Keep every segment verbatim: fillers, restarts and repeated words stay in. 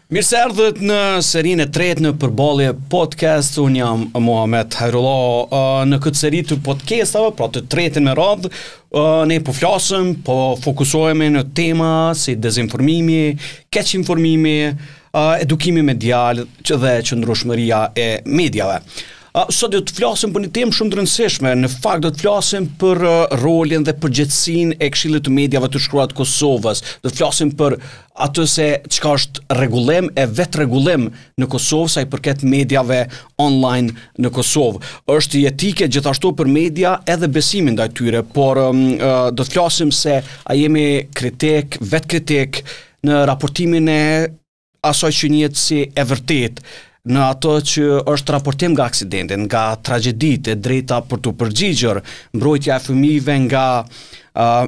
Mirë se erdhët në serinë e tretë në Përballje Podcast. Unë jam Muhamet Hajrullah. Uh, në këtë seri të podcastave, pra të tretën me radhë, uh, ne po flasëm, po fokusohemi në tema si dezinformimi, keq informimi, uh, edukimi medial dhe qëndrueshmëria e mediave. Uh, sot do të flasim për një temë shumë të rëndësishme. Në fakt do të flasim për uh, rolin dhe përgjegjësinë e Këshillit të Mediave të Shkruar të Kosovës. Do të flasim për atë se çka është rregullim e vetrregullim në Kosovë sa i përket mediave online në Kosovë. Është jetike gjithashtu për media edhe besimin ndaj tyre, por um, uh, do të flasim se a jemi kritik, vetkritik në raportimin e asaj që njihet si e vërtet, në ato që është raportim nga aksidente, nga tragjeditë, e drejta për të përgjigjur, mbrojtja e fëmijëve nga uh,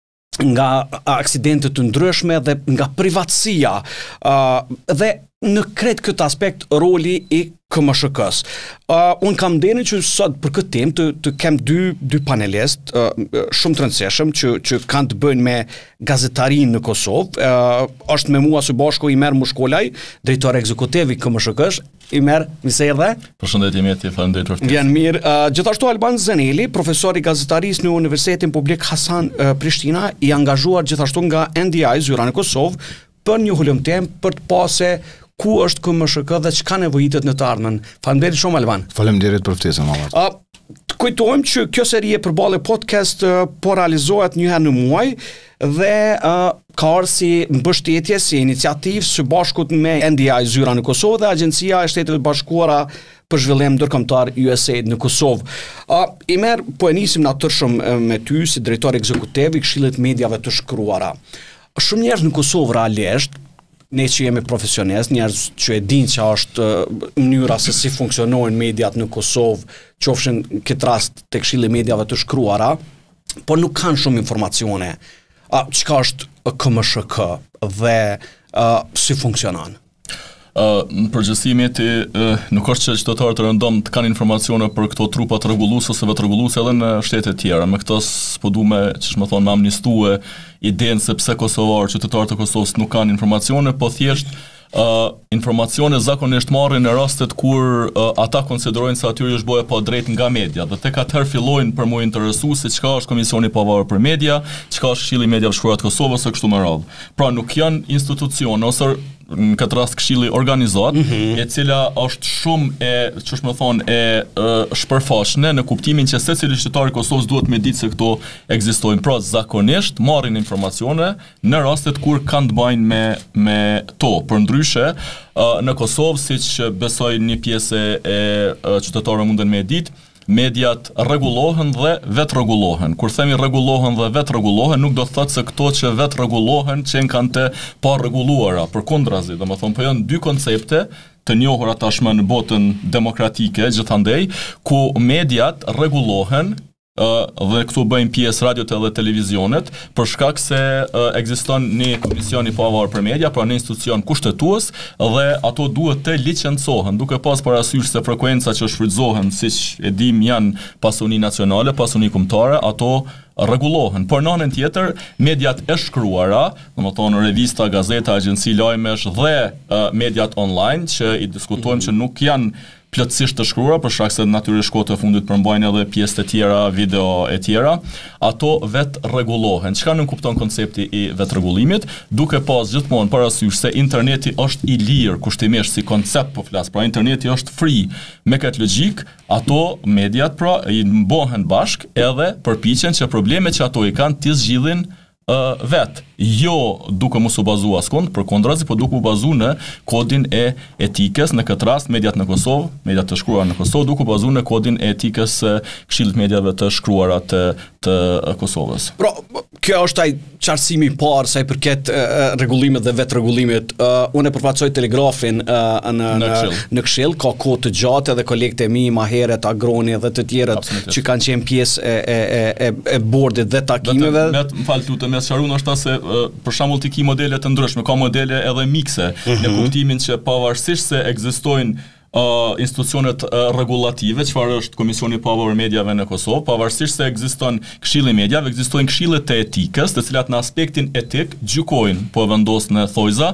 nga aksidente të ndryshme dhe nga privatësia, uh, dhe në krejt këtë aspekt roli i K M S K-s. Uh, unë kam ndenin që sot për këtë temë të, të kem dy, dy panelist uh, shumë të rëndësishëm që, që kanë të bëjnë me gazetarinë në Kosovë. Uh, është me mua së bashku Imer Mushkolaj, drejtor ekzekutiv i K M S K-s. Imer, mi se erdhe? Përshëndetje mjeti, faleminderit për ftesën. Vjen mirë. Uh, gjithashtu Alban Zeneli, profesor i gazetarisë në Universitetin Publik Hasan uh, Prishtina, i angazhuar gjithashtu nga N D I Zyra në Kosovë për një hulumtim për të pasë ku është K M S K dhe çka nevojitet në të ardhmen. Faleminderit shumë Alban. Faleminderit për ftesën, Muhamet. Uh, të kujtojmë që kjo seri e Përballje Podcast uh, po realizohet një herë në muaj dhe uh, ka ardhur si mbështetje, si iniciativë së bashkut me N D I Zyra në Kosovë dhe Agjencia e Shtetit të Bashkuara për Zhvillim Ndërkombëtar U S A I D në Kosovë. Uh, Imer, po e nisim natyrshëm uh, me ty si drejtor ekzekutiv i Këshillit Mediave të Shkruara. Shumë njerëz në Kosovë realisht, ne që jemi profesionist, njerëz që e dinë që është uh, mënyra se si funksionojnë mediat në Kosovë, qofshin këtë rast të Këshilli Mediave të Shkruara, por nuk kanë shumë informacione. Uh, çka është K M S K dhe uh, si funksionon? Uh, në përgjithësi ti uh, nuk është që qytetarët të rëndom të kanë informacione për këto trupa të rregulluese ose vetrregulluese edhe në shtete të tjera. Me këtë s'po du me, ç'është më thonë, me amnistue idenë se pse kosovarë, qytetarët e Kosovës nuk kanë informacione, po thjesht Uh, informacione zakonisht marrin në rastet kur uh, ata konsiderojnë se atyre është boja pa drejt nga media, dhe tek atëherë fillojnë për mu interesu se çka është Komisioni Pavarur për Media, çka është Këshilli i Mediave të Shkruar të Kosovës e kështu me radhë. Pra nuk janë institucione ose në këtë rast këshilli organizat, mm -hmm. e cila është shumë e, ç'është më thonë, e, e shpërfaqshme në kuptimin që secili qytetar i Kosovës duhet me ditë se këto ekzistojnë. Pra zakonisht marrin informacione në rastet kur kanë të bëjnë me me to. Përndryshe, në Kosovë, siç besoj një pjesë e qytetarëve munden me ditë, mediat rregullohen dhe vetrregullohen. Kur themi rregullohen dhe vetrregullohen, nuk do të thotë se këto që vetrregullohen që kanë të parregulluara. Përkundrazi, domethënë po janë dy koncepte të njohura tashmë në botën demokratike gjithandej, ku mediat rregullohen Uh, dhe këtu bëjmë pjesë radiot edhe televizionet, për shkak se uh, ekziston një Komision i Pavarur për Media, pra një institucion kushtetues, dhe ato duhet të licencohen, duke pas parasysh se frekuenca që shfrytëzohen, siç e dim, janë pasuni nacionale, pasuni kombëtare, ato rregullohen. Por në anën tjetër, mediat e shkruara, domethënë revista, gazeta, agjenci lajmesh dhe uh, mediat online që i diskutojmë që nuk janë plotësisht të shkruara, për shkak se natyrisht kohët e fundit përmbajnë edhe pjesë të tjera, video e tjera, ato vetë rregullohen. Çka nuk kupton koncepti i vetrregullimit, duke pas gjithmonë parasysh se interneti është i lirë kushtimisht si koncept, po flas, pra interneti është free. Me këtë logjik, ato mediat pra i mbohen bashk edhe përpiqen që problemet që ato i kanë t'i zgjidhin uh, vetë. Jo duke mos u bazu askund, përkundrazi, po duke u bazu në kodin e etikës, në këtë rast mediat në Kosovë, mediat të shkruara në Kosovë, duke u bazu në kodin e etikës së Këshillit Mediave të Shkruara të, të Kosovës. Pra, kjo është ai qartësimi i parë sa i përket uh, rregullimit dhe vetrregullimit. Uh, unë e përfaqësoj Telegrafin uh, në në Këshill. Në Këshill ka kohë të gjatë edhe kolegët e mi, ma herët Agroni dhe të tjerët që kanë qenë pjesë e e e e bordit dhe takimeve. Më fal tutë, më sqarun është se për shembull ti ke modele të ndryshme, ka modele edhe mikse, mm-hmm. në kuptimin që pavarësisht se ekzistojnë Uh, institucionet uh, regulative, çfarë është Komisioni i Pavarur Mediave në Kosovë, pavarësisht se ekziston Këshilli i Mediave, ekzistojnë këshillet e etikës, të cilat në aspektin etik gjykojnë, po vendos në thojza,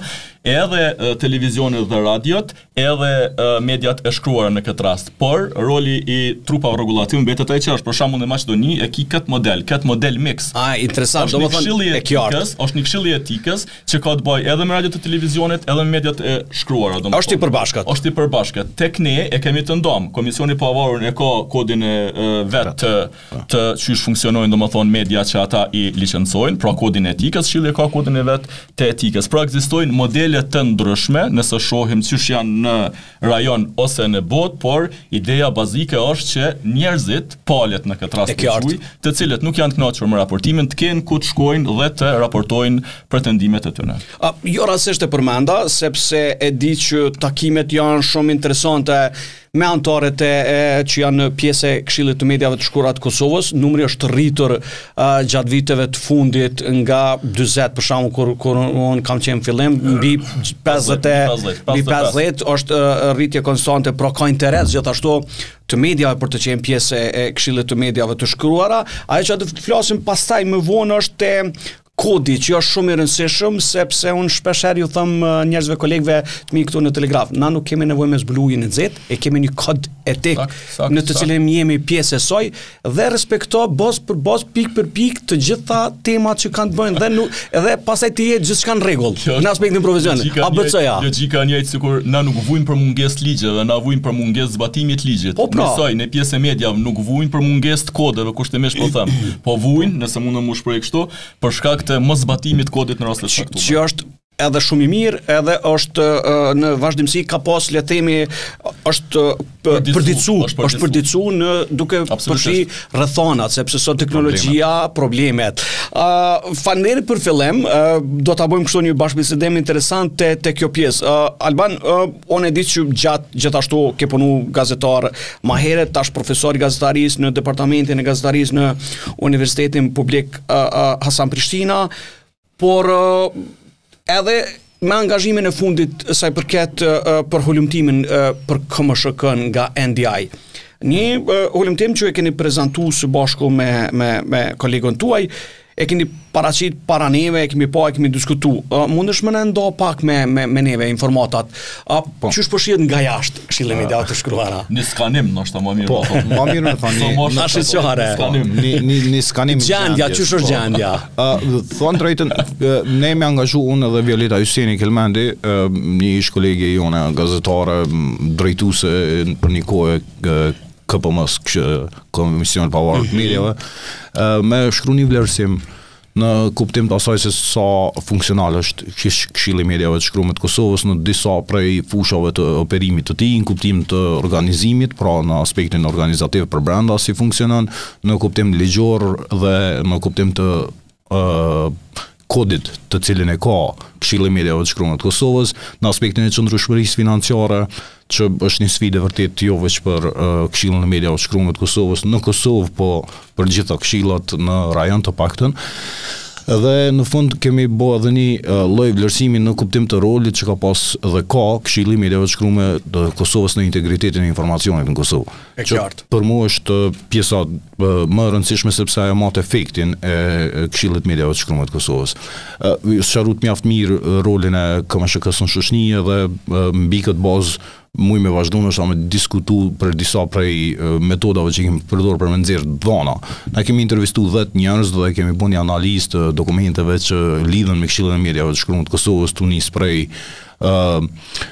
edhe uh, televizionet dhe radiot, edhe uh, mediat e shkruara në këtë rast. Por roli i trupave rregullative mbetet ai që është për shembull në Maqedoni e ki këtë model, këtë model mix. Ah, interesant. Domethënë e qartë. Është një këshilli etikës që ka të bëjë edhe me radiot e televizionit, edhe me mediat e shkruara, domethënë. Është i përbashkët. Është i përbashkët. Tek ne e kemi të ndomë. Komisioni i pavarur e ka kodin e uh, vet të të çysh funksionojnë domethënë media që ata i licencojnë, pra kodin e etikës, këshilli ka kodin e vet të etikës. Pra ekzistojnë modele të ndryshme, nëse shohim çysh janë në rajon ose në botë, por ideja bazike është që njerëzit, palët në këtë rast të, të cilët nuk janë të kënaqur me raportimin, të kenë ku të shkojnë dhe të raportojnë pretendimet e tyre. Jo rastësisht e përmenda, sepse e di që takimet janë shumë interesante me anëtarët e, e që janë në pjesë e Këshillit të Mediave të Shkruara të Kosovës. Numri është rritur uh, gjatë viteve të fundit nga dyzet për shembull kur kur unë kam qenë fillim mbi pesëdhjetë mbi pesëdhjetë është uh, rritje konstante, pra ka interes gjithashtu të mediave për të qenë pjesë e Këshillit të Mediave të Shkruara. Ajo që do të flasim pastaj më vonë është te kodi që është shumë i rëndësishëm, sepse unë shpesher ju thëm njerëzve kolegëve të mi këtu në Telegraf, na nuk kemi nevojë me zbuluar në nxehtë, e kemi një kod etik sak, sak, në të cilin jemi pjesë e saj dhe respekto bos për bos, pik për pik të gjitha temat që kanë të bëjnë dhe nuk edhe pastaj të jetë gjithçka në rregull në aspektin profesional. A B C-ja. Logjika e njëjtë sikur na nuk vujmë për mungesë ligje dhe na vujmë për mungesë zbatimit të ligjit. Po, pra. Nësoj në pjesë e mediave nuk vujnë për mungesë të kodeve, kushtimisht po them. Po vujnë, nëse mundem u shpreh kështu, për shkak të mos zbatimit të kodit në raste të caktuara. Që është edhe shumë i mirë, edhe është uh, në vazhdimsi ka pas le themi është përdicu, është përdicu në duke përfshi rrethanat, sepse sot teknologjia, problemet. Uh, Faleminderit për fillim, uh, do ta bëjmë kështu një bashkëbisedim interesant te, te kjo pjesë. Uh, Alban, uh, unë e di që gjatë gjithashtu ke punu gazetar më herët, tash profesor i gazetarisë në departamentin e gazetarisë në Universitetin Publik uh, uh, Hasan Prishtina, por uh, edhe me angazhimin e fundit sa i përket uh, për hulumtimin uh, për K M S K-n nga N D I. Një uh, hulumtim që e keni prezantuar së bashku me, me, me kolegën tuaj, e keni paraqit para neve, e kemi pa, e kemi diskutu. Uh, mundesh më në ndo pak me, me, me neve informatat. Uh, po. Qysh përshjet nga jashtë Këshilli Mediave të Shkruara? Një skanim, nështë më mirë. Po, më mirë me thonë. Në shqyqare. Një skanim. Gjendja, qysh është gjendja? Thonë drejtën, ne me angazhu unë dhe Violeta Justini Kelmendi, një ish kolegi jone gazetare, drejtuse për një kohë K P M S, Komision Pavarur të Mediave, me shkru një vlerësim në kuptim të asaj se sa funksional është Këshilli i Mediave të Shkruar të Kosovës në disa prej fushave të operimit të tij, në kuptim të organizimit, pra në aspektin organizativ për brenda si funksionon, në kuptim ligjor dhe në kuptim të uh, kodit të cilin e ka Këshilli i Mediave të Shkruar të Kosovës, në aspektin e qëndrueshmërisë financiare, që është një sfidë vërtet jo vetëm për uh, Këshillin e Mediave të Shkruar të Kosovës në Kosovë, po për gjitha këshillat në rajon të paktën. Dhe në fund kemi bë edhe një uh, lloj vlerësimi në kuptim të rolit që ka pas dhe ka Këshilli i Mediave të Shkruar të Kosovës në integritetin e informacionit në Kosovë. E qartë. Për mua është pjesa uh, më e rëndësishme sepse ajo mat efektin e Këshillit të Mediave të Shkruar të Kosovës. Uh, Sharut mjaft mirë rolin e K M S K-s në shoqëni dhe uh, mbi këtë bazë muj me vazhdu në shta me diskutu për disa prej uh, metodave që kemi përdor për me nxjerr dhona. Ne kemi intervistu dhjetë njerëz dhe kemi bën një analizë të dokumenteve që lidhen me Këshillin e Mediave të Shkruar të Kosovës, tu nis prej uh,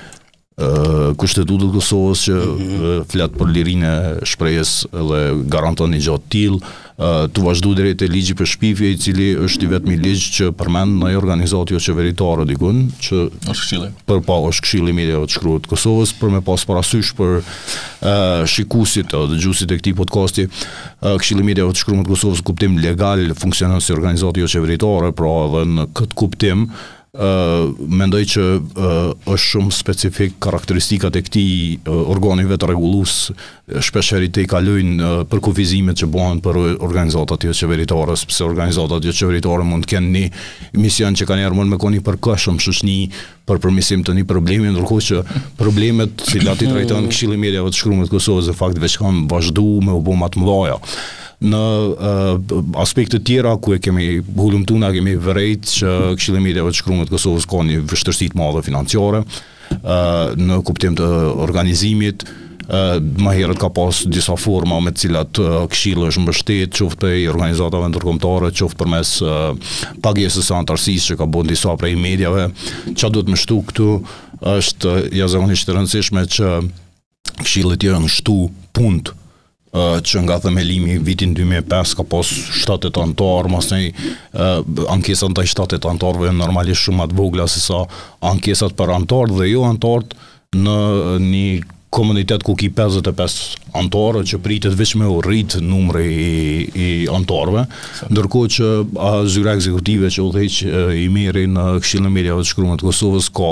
uh, Kushtetutës të Kosovës që uh, flet për lirinë e shprehjes dhe garanton një gjatë tillë, uh, të vazhdu drejt e ligji për shpifje, i cili është i vetmi ligj që përmend në organizatë jo qeveritare dikun, që është Këshilli. Për pa është Këshilli i Mediave të Shkruar të Kosovës, për me pas parasysh për uh, shikuesit dhe dëgjuesit e këtij podcasti, uh, Këshilli i Mediave të Shkruar të Kosovës kuptim legal funksionon si organizatë jo qeveritare, pra edhe në këtë kuptim Uh, mendoj që uh, është shumë specifik karakteristikat e këtij uh, organi vetë rregullues, shpeshherë i kalojnë uh, për kufizimet që bëhen për organizatat jo qeveritare, sepse organizatat jo qeveritare mund të kenë një mision që kanë mund me koni përkohshëm shoqëni për përmirësim të një problemi, ndërkohë që problemet cilat i trajton Këshilli i Mediave të Shkruar të Kosovës në fakt veç kanë vazhdu me u bë më të mëdha. në uh, aspekte tjera ku e kemi hulumtuna, kemi vërejt që Këshilli i Mediave të Shkruar të Kosovës ka një vështirësi të madhe financiare uh, në kuptim të organizimit. Uh, më herët ka pas disa forma me të cilat uh, këshilli është mbështet, qoftë prej organizatave ndërkombëtare, qoftë përmes uh, pagesës së antarësisë që ka bën disa prej mediave. Çfarë duhet më shtu këtu është uh, jashtëzakonisht e rëndësishme që këshilli të jenë shtu punt uh, që nga themelimi vitin dy mijë e pesë ka pas shtatet antar, masnej uh, ankesat ndaj shtatet antarëve normalisht shumë më të vogla se sa ankesat për antar dhe jo antarët në një komunitet ku ki pesëdhjetë e pesë antarë që pritet vetëm me u rrit numri i, i antarëve, ndërkohë që a, zyra ekzekutive që udhëheq i merri në Këshillin e Mediave të Shkruar të Kosovës ka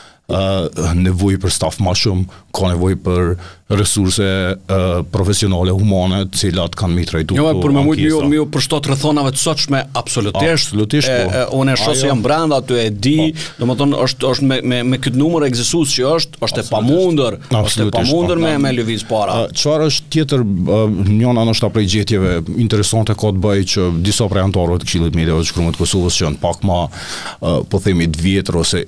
uh, nevojë për staf më shumë, ka nevojë për resurse uh, profesionale humane të cilat kanë mi trajtu. Jo, për me mujtë mi ju përshtot rrethonave të sotshme absolutisht. Absolutisht, po. Unë e shoh se jam brenda aty e di, domethënë është është me me me këtë numër ekzistues që është, është e pamundur, është e pamundur me me lëviz para. Çfarë është tjetër njëna ndoshta prej gjetjeve interesante ka të bëjë që disa prej antarëve të Këshillit të Mediave të Shkruar të Kosovës që janë pak më uh, po themi të vjetër ose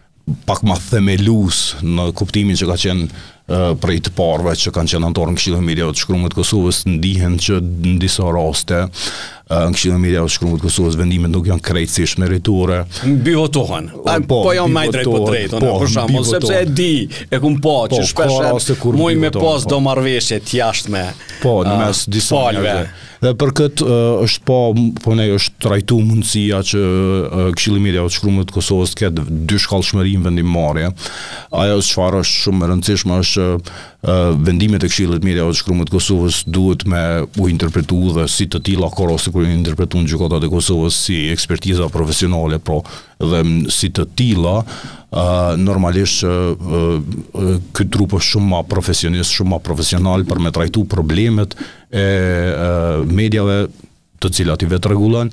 pak më themelus në kuptimin që ka qenë uh, prej të parëve që kanë qenë antarë në Këshillin e Mediave të Shkruar të Kosovës, ndihen që në disa raste uh, në Këshillin e Mediave të Shkruar të Kosovës vendimet nuk janë krejtësisht meritore. Mbi votohen. Po, po janë më drejt po drejt, po, për shembull, sepse e di, e kum po që shpesh muj me pas do marrëveshje të jashtme. Po, në mes disa njerëzve. Dhe për këtë uh, është po, po ne është trajtu mundësia që uh, Këshilli i Mediave të Shkruar të Kosovës ketë dy shkallëshmëri në vendimmarrje. Ajo çfarë është shumë e rëndësishme është që uh, vendimet e Këshillit të Mediave të Shkruar të Kosovës duhet me u interpretu dhe si të tilla ka raste kur i interpretuan gjykatat e Kosovës si ekspertiza profesionale, pro dhe si të tilla uh, normalisht uh, uh, ky trup është shumë më profesionist, shumë më profesional për me trajtu problemet e uh, mediave të cilat i vetë rregullon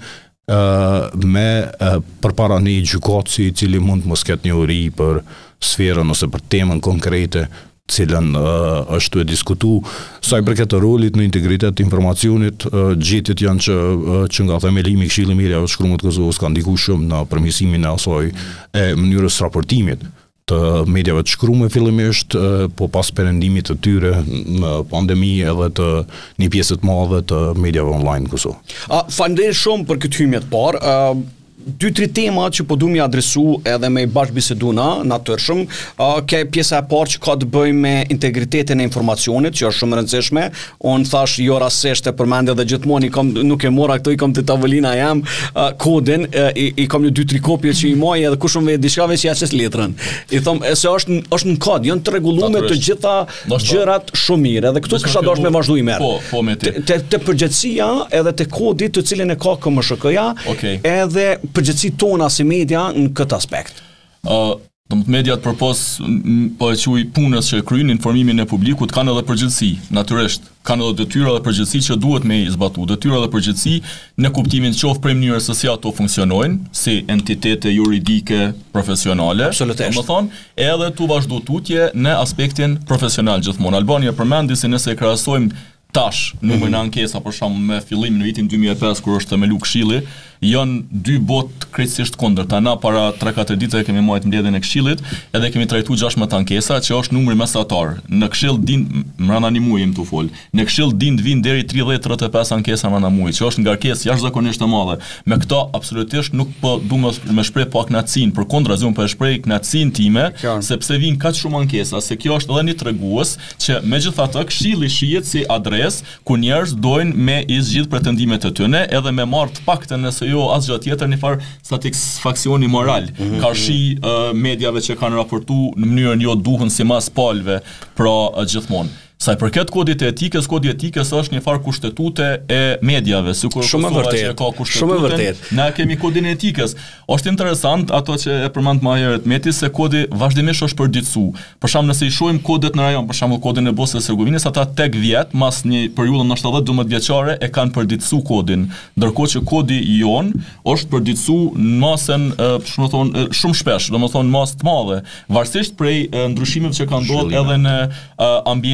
uh, me uh, përpara një gjykatësi i cili mund të mos ketë një uri për sferën ose për temën konkrete cilën uh, është e diskutu. Sa i përket të rolit në integritet të informacionit, uh, gjetjet janë që, uh, që nga themelimi i Këshillit të Mediave të Shkruar të Kosovës ka ndikuar shumë në përmirësimin e asaj e mënyrës raportimit të mediave të shkruar fillimisht, uh, po pas perëndimit të tyre në pandemi edhe të një pjesë të madhe të mediave online në Kosovë. Uh, Faleminderit shumë për këtë hyrje të parë. Uh, dy tri tema që po duam i adresu edhe me bashkëbiseduna natyrshëm, uh, ke pjesa e parë që ka të bëjë me integritetin e informacionit, që është shumë e rëndësishme. Unë thash jo rastësisht e përmendë edhe gjithmonë i kam nuk e mora këto, i kam te tavolina jam uh, kodin, uh, i, i kam një dy tri kopje që i moj edhe kush më vjen diçka veç ja çes letrën. I them se është është në kod, janë të rregulluar të gjitha gjërat shumë mirë, edhe këtu kisha dashur me vazhdoj merr. Po, po me ti. Te te përgjegjësia edhe te kodi të cilin e ka K M S H K-ja, okay. Edhe përgjithësi tona si media në këtë aspekt. Uh, mediat përpos po e quaj punës që kryen informimin e publikut kanë edhe përgjithësi, natyrisht. Kanë edhe detyra dhe përgjithësi që duhet me i zbatu. Detyra dhe përgjithësi në kuptimin qoftë prej mënyrës se si ato funksionojnë, si entitete juridike profesionale, domethënë, edhe tu vazhdo tutje në aspektin profesional gjithmonë. Albania përmendi se nëse e krahasojmë tash numrin e ankesa për shembull me fillim në vitin dy mijë e pesë kur është themelu Këshilli, janë dy botë krejtësisht kundërta. Na para tre katër ditë kemi marrë mbledhjen e Këshillit, edhe kemi trajtuar gjashtëdhjetë ankesa, që është numri mesatar. Në Këshill din mbrana një muaji më tu fol. Në Këshill din të vinë deri tridhjetë tridhjetë e pesë ankesa mbrana muajit, që është ngarkesë jashtëzakonisht e madhe. Me këto absolutisht nuk po duam me shpreh pa kënaqësinë, përkundra zonë po e shpreh kënaqësinë time, sepse vijnë kaq shumë ankesa, se kjo është edhe një tregues që megjithatë Këshilli shihet si adresë ku njerëz dojnë me i zgjidh pretendimet e tyre, edhe me marr të paktën nëse jo asgjë tjetër një farë satisfaksioni moral. Mm-hmm. Ka shi uh, mediave që kanë raportu në mënyrën jo duhur si mas palve, pra uh, gjithmonë. Sa i përket kodit e etikës, kodi etikës është një farë kushtetuute e mediave, sikur shumë Kosova që ka kushtetuten, na kemi kodin e etikës. Është interesant ato që e përmend më herët Meti se kodi vazhdimisht është përditësu. Për shembull, nëse i shohim kodet në rajon, për shembull kodin e Bosnjës së Hercegovinës, ata tek vjet, mas një periudhë në shtatëdhjetë dodhjetë vjeçare e kanë përditësu kodin, ndërkohë që kodi i jon është përditësu në masën, shumë thonë, shumë shpesh, domethënë masë të madhe, varësisht prej ndryshimeve që kanë ndodhur edhe në ambientin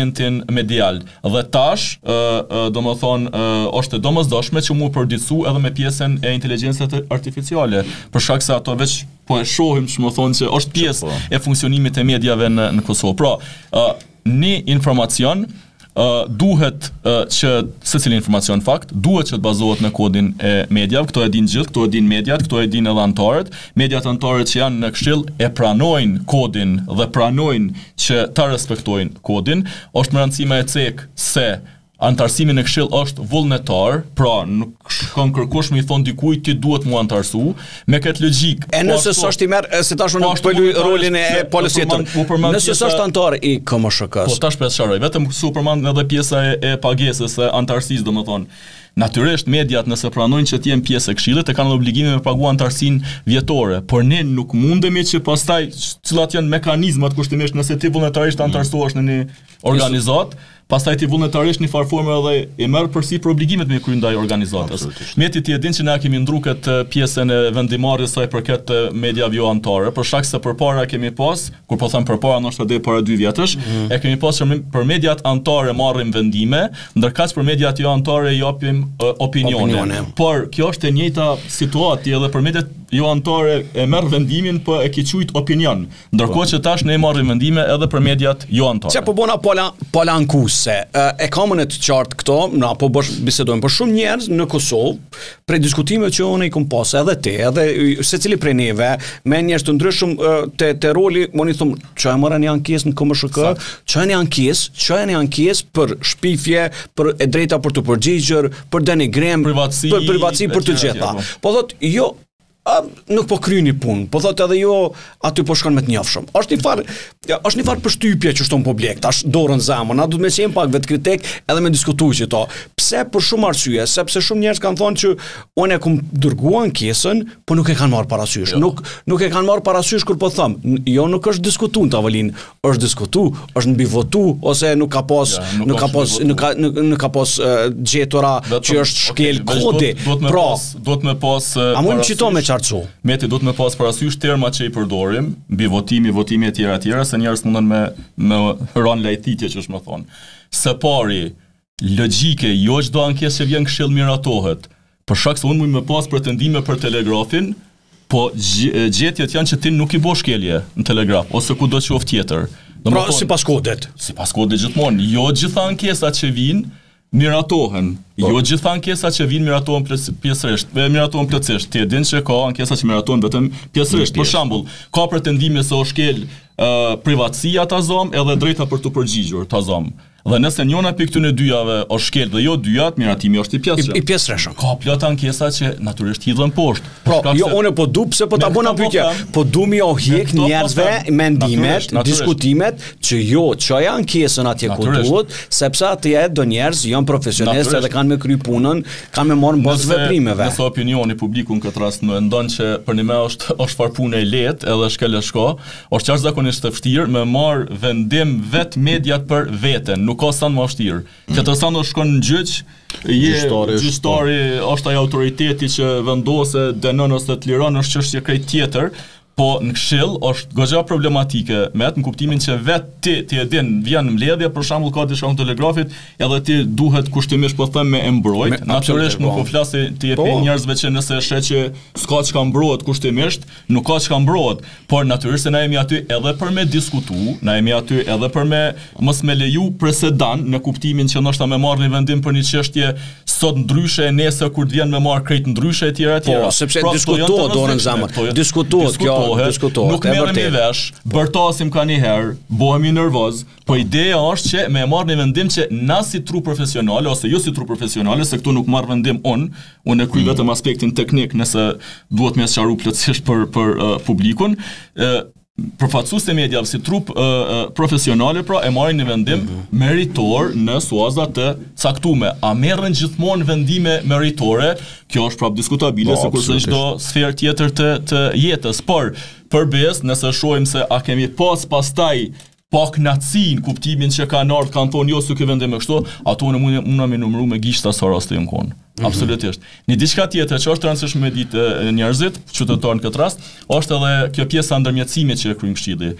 medial. Dhe tash, uh, do më thonë, uh, është e domosdoshme që mu përditsu edhe me pjesën e inteligjencës artificiale, për shkak se ato veç po e shohim që më thonë që është pjesë e funksionimit e mediave në, në Kosovë. Pra, uh, një informacion Uh, duhet uh, që secili informacion fakt, duhet që të bazohet në kodin e mediave, këto e din gjithë, këto e din mediat, këto e din edhe antarët. Mediat antarët që janë në këshill e pranojnë kodin dhe pranojnë që ta respektojnë kodin. Është më rëndësishme e cek se antarësimi në këshill është vullnetar, pra nuk kanë kërkuar më i thon dikujt ti duhet mu antarësu, me këtë logjik. E nëse s'është i merr, se tash unë po luaj rolin e policisë. Nëse s'është antar i K M S H-s. Po tash po sqaroj, vetëm su përmend edhe pjesa e, e pagesës së antarësisë, domethënë. Natyrisht mediat nëse pranojnë që të jenë pjesë e këshillit e kanë obligimin me pagu antarësinë vjetore, por ne nuk mundemi që pastaj cilat janë mekanizmat kushtimisht nëse ti vullnetarisht antarësohesh në një organizat, pastaj ti vullnetarisht në farë forme edhe e merr përsipër obligimet me krye ndaj organizatës. Meti ti e din që ne kemi ndru këtë pjesën e vendimarrjes saj për këtë mediave jo antare, për shkak se përpara kemi pas, kur po them përpara ndoshta deri para dy vjetësh, mm. e kemi pas që për mediat antare marrim vendime, ndërkaq për mediat jo antare japim uh, opinione. opinione. Por kjo është e njëjta situatë edhe për mediat jo antare e merr vendimin po e ke quajt opinion, ndërkohë që tash ne marrim vendime edhe për mediat jo antare. Çfarë po bona pola polanku se e kamën e të qartë këto, na po bësh bisedojmë për shumë njerëz në Kosovë, për diskutimet që unë i kam pas edhe ti, edhe secili prej neve, me njerëz të ndryshëm te te roli, unë i them, çfarë morën një ankesë në K M S H, çfarë një ankesë, çfarë një ankesë për shpifje, për e drejta për të përgjigjur, për denigrem, privatësi, për privatësi për të gjitha. Po thot, jo A, nuk po kryeni punë, po thotë edhe jo aty po shkon me të njofshëm. Është një farë, është një farë përshtypje që shton publik, tash dorën zemën, na duhet me qenë pak vetë kritik edhe me diskutuar që to. Pse për shumë arsye, sepse shumë njerëz kanë thonë që unë e kam dërguar ankesën, po nuk e kanë marrë parasysh. Jo. Nuk nuk e kanë marrë parasysh kur po them, jo nuk është diskutuar në tavolinë, është diskutuar, është mbi votu ose nuk ka pas ja, nuk, nuk ka pas nuk ka nuk, nuk ka pas uh, gjetura që është shkel okay, kodi. Pra, duhet me pas a mund të citoj me Meti do të me pas parasysh termat që i përdorim, mbi votimi, votimi e tjera tjera, se njerëz mundën me me rënë lajthitje që është më thonë. Së pari, logjike, jo çdo ankesë që vjen këshill miratohet. Për shkak se unë mund me pas pretendime për telegrafin, po gjetjet janë që ti nuk i bosh shkelje në telegraf ose kudo qoftë tjetër. Pra sipas kodet. Sipas kodet gjithmonë, jo gjitha ankesat që vijnë miratohen. Jo gjitha ankesat që vijnë miratohen pjesërisht, miratohen plotësisht. Ti e din që ka ankesa që miratohen vetëm pjesërisht. Për shembull, ka pretendime se o shkel uh, privatësia ta zom edhe drejta për të përgjigjur ta zom. Dhe nëse njëna për këtyne dyjave o shkel dhe jo dyjat, miratimi është i pjesërshëm. I, i pjesërshëm. Ka plot ankesa që natyrisht hidhen poshtë. Pro, jo unë po du pse po ta bëna pyetje, po du mi o hjek njerëzve mendimet, diskutimet që jo çoja ankesën atje ku duhet, sepse atje do njerëz janë profesionistë dhe kanë me kry punën, kanë me marrë bazë veprimeve. Nëse opinioni publiku në këtë rast më ndon që për një me është është far punë e lehtë edhe shkel e shko, është jashtëzakonisht e vështirë me marr vendim vet mediat për veten. Nuk ka sa më vështirë. Këtë sa do shkon në gjyq, je gjyqtari është ai autoriteti që vendose, dënon ose të liron, është çështje krejt tjetër. Po në këshill është goxha problematike me atë në kuptimin që vetë ti ti e din vjen mbledhje për shembull ka diçka në telegrafit edhe ti duhet kushtimisht po them me e mbrojt natyrisht nuk po flas ti e pe njerëzve që nëse e sheh që s'ka çka mbrohet kushtimisht nuk ka çka mbrohet por natyrisht se na jemi aty edhe për me diskutu na jemi aty edhe për me mos me leju presedan në kuptimin që ndoshta me marrni vendim për një çështje sot ndryshe nesër kur të vjen me marr krejt ndryshe etj etj po sepse diskutohet dorën zamën diskutohet kjo nuk merremi vesh, bërtasim ka një herë, bëhemi nervoz, po ideja është që me marrë një vendim që na si tru profesionale, ose jo si tru profesionale, se këtu nuk marrë vendim unë, unë e kryj vetëm aspektin teknik, nëse duhet me sqaru plotësisht për, për uh, publikun, uh, përfaqësues të mediave si trup uh, uh, profesionale pra e marrin një vendim mm -hmm. meritor në suaza të caktuara. A merren gjithmonë vendime meritore? Kjo është prap diskutabile se kurse çdo sferë tjetër të të jetës, por përbes nëse shohim se a kemi pas pastaj pa knatësin kuptimin që kanë ardhur kanë thonë jo se ky vendim e kështu, ato unë mund unë më numëru me gishta sa raste jon kon. Mm-hmm. Absolutisht. Një diçka tjetër që është rëndësishme me ditë njerëzit, qytetarë në këtë rast, është edhe kjo pjesa ndërmjetësimit që e kryen këshilli.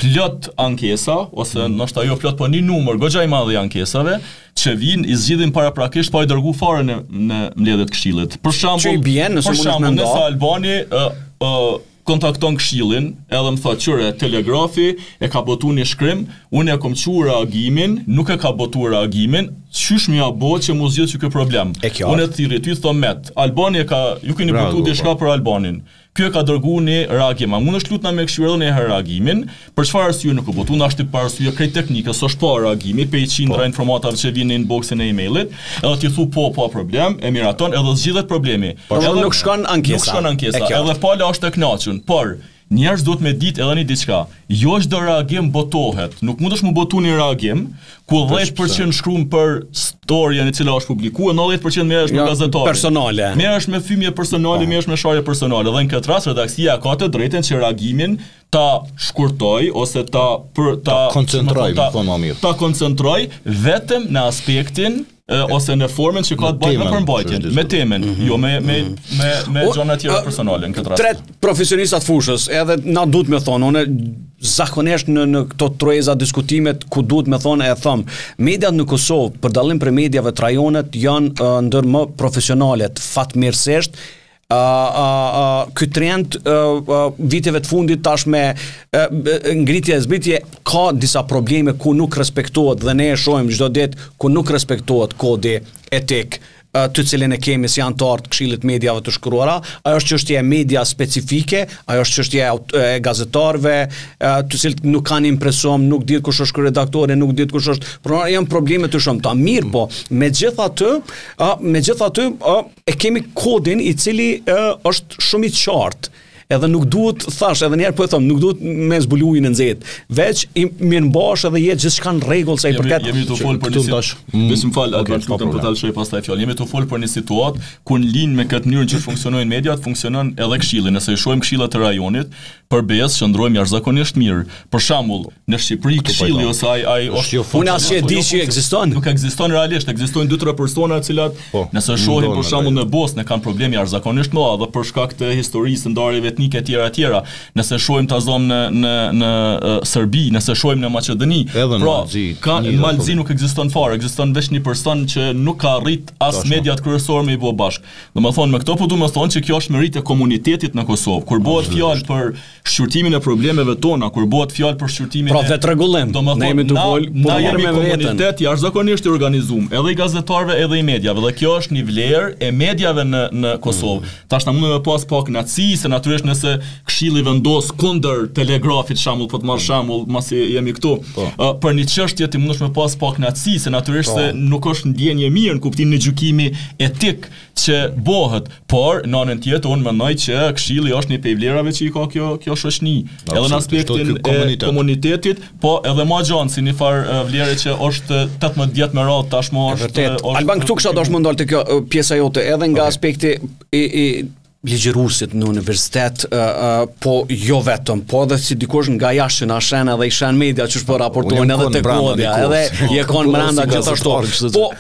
plot ankesa, ose ndoshta jo plot, po një numër goxha i madh i ankesave, që vinë i zgjidhin paraprakisht pa i dërguar fare në në mbledhjet këshillit. Për shembull, për shembull, nëse Albani ë ë kontakton këshillin, edhe më thotë qyre telegrafi e ka botu një shkrim, unë e kom qurë reagimin, nuk e ka botu reagimin, qysh mi a bo që mu zgjidh që kjo problem. Unë e thirri, ty thom met, Albani e ka, ju keni botu diçka për Albanin. Kjo e ka dërgu një reagim, a mund është lutna me këshirë edhe një herë reagimin, për çfarë arsye nuk e botu, në ashtë të për arsye krejt teknike, së është pa reagimi, pe i qindra informatave që vinë në inboxin e e-mailit, edhe ti thu po, po problem, e miraton, edhe zgjidhet problemi. Por edhe nuk shkon ankesa. Nuk shkon ankesa, edhe pala është e knaqën, por njerëz duhet me ditë edhe një diçka. Jo çdo reagim botohet. Nuk mundesh mu botu një reagim ku dhjetë përqind shkruan për storyen e cila është publikuar, nëntëdhjetë përqind merresh me gazetarin. Personale. Merresh me thymje personale, merresh me sharje personale. Dhe në këtë rast redaksia ka të drejtën që reagimin ta shkurtoj ose ta për ta koncentroj, po më mirë. Ta koncentroj vetëm në aspektin ose në formën që ka të bëjë me përmbajtjen, me temën, jo me me me me gjëra tjera personale në këtë rast. Tret profesionistat fushës, edhe na duhet me thonë, unë zakonisht në në këto treza diskutimet ku duhet me thonë e them, mediat në Kosovë, për dallim për mediave të rajonet, janë uh, ndër më profesionale, fatmirësisht. Uh, uh, uh, ky trend uh, uh, viteve të fundit tash me uh, ngritje e zbritje ka disa probleme ku nuk respektohet dhe ne e shohim çdo ditë ku nuk respektohet kodi etik uh, të cilin e kemi si antar të Këshillit Mediave të Shkruara. Ajo është çështje e media specifike, ajo është çështje e gazetarëve uh, të cilët nuk kanë impresion, nuk dihet kush është redaktori, nuk dihet kush është, por janë probleme të shumta. Mirë po, megjithatë, uh, megjithatë uh, e kemi kodin i cili uh, është shumë i qartë. Edhe nuk duhet, thash, edhe njerë po e thëmë, nuk duhet me zbulu ujin në nxehtë, veç i mirëmbash edhe jetë gjithçka në rregull sa i përket. Jemi të folë për një situatë, besim fal, Albert, lutem po ta lëshoj pastaj fjalën. Jemi të folë për një situatë ku në linjë me këtë mënyrë që funksionojnë mediat, funksionon edhe këshilli. Nëse i shohim këshillat e rajonit, për besë qëndrojmë jashtëzakonisht mirë. Për shembull, në Shqipëri këshilli ose ai ai është unë as e di që ekziston. Nuk ekziston realisht, ekzistojnë dy tre persona të cilat nëse shohim për shembull në Bosnë kanë probleme jashtëzakonisht më dhe për shkak të historisë ndarjeve etnike tjera tjera. Nëse shohim ta zom në në në uh, Serbi, nëse shohim në Maqedoni, pra ka në Malzi nuk ekziston fare, ekziston vetëm një person që nuk ka arrit as mediat kryesorë me i bë bashk. Domethënë me këto po duam të thonë që kjo është merit e komunitetit në Kosovë. Kur bëhet fjalë për shqyrtimin e problemeve tona, kur bëhet fjalë për shqyrtimin pra, e vetë rregullim, ne jemi të vol, na jemi komunitet jashtëzakonisht i organizuar, edhe i gazetarëve, edhe i mediave, dhe kjo është një vlerë e mediave në në Kosovë. Mm. Tash na mundem me pas pak naci, se natyrisht nëse Këshilli vendos kundër telegrafit, shembull, po të marr shembull, masi jemi këtu, uh, për një çështje ti mundesh me pas pak naci, se natyrisht se nuk është ndjenjë mirë në kuptimin e gjykimi etik që bëhet, por në anën tjetër unë mendoj që Këshilli është një prej vlerave që i ka kjo kjo shoqëni, edhe në aspektin e komunitetit, po edhe më gjanë si një farë vlere që është tetëmbëdhjetë vjet me radhë tashmë është. Alban, këtu kisha dashur më ndal te kjo pjesa jote, edhe nga aspekti i i ligjëruesit në universitet, uh, uh, po jo vetëm, po edhe si dikush nga jashtë na shen edhe i shen media që po raportojnë edhe te kodja, edhe je kon brenda gjithashtu. Po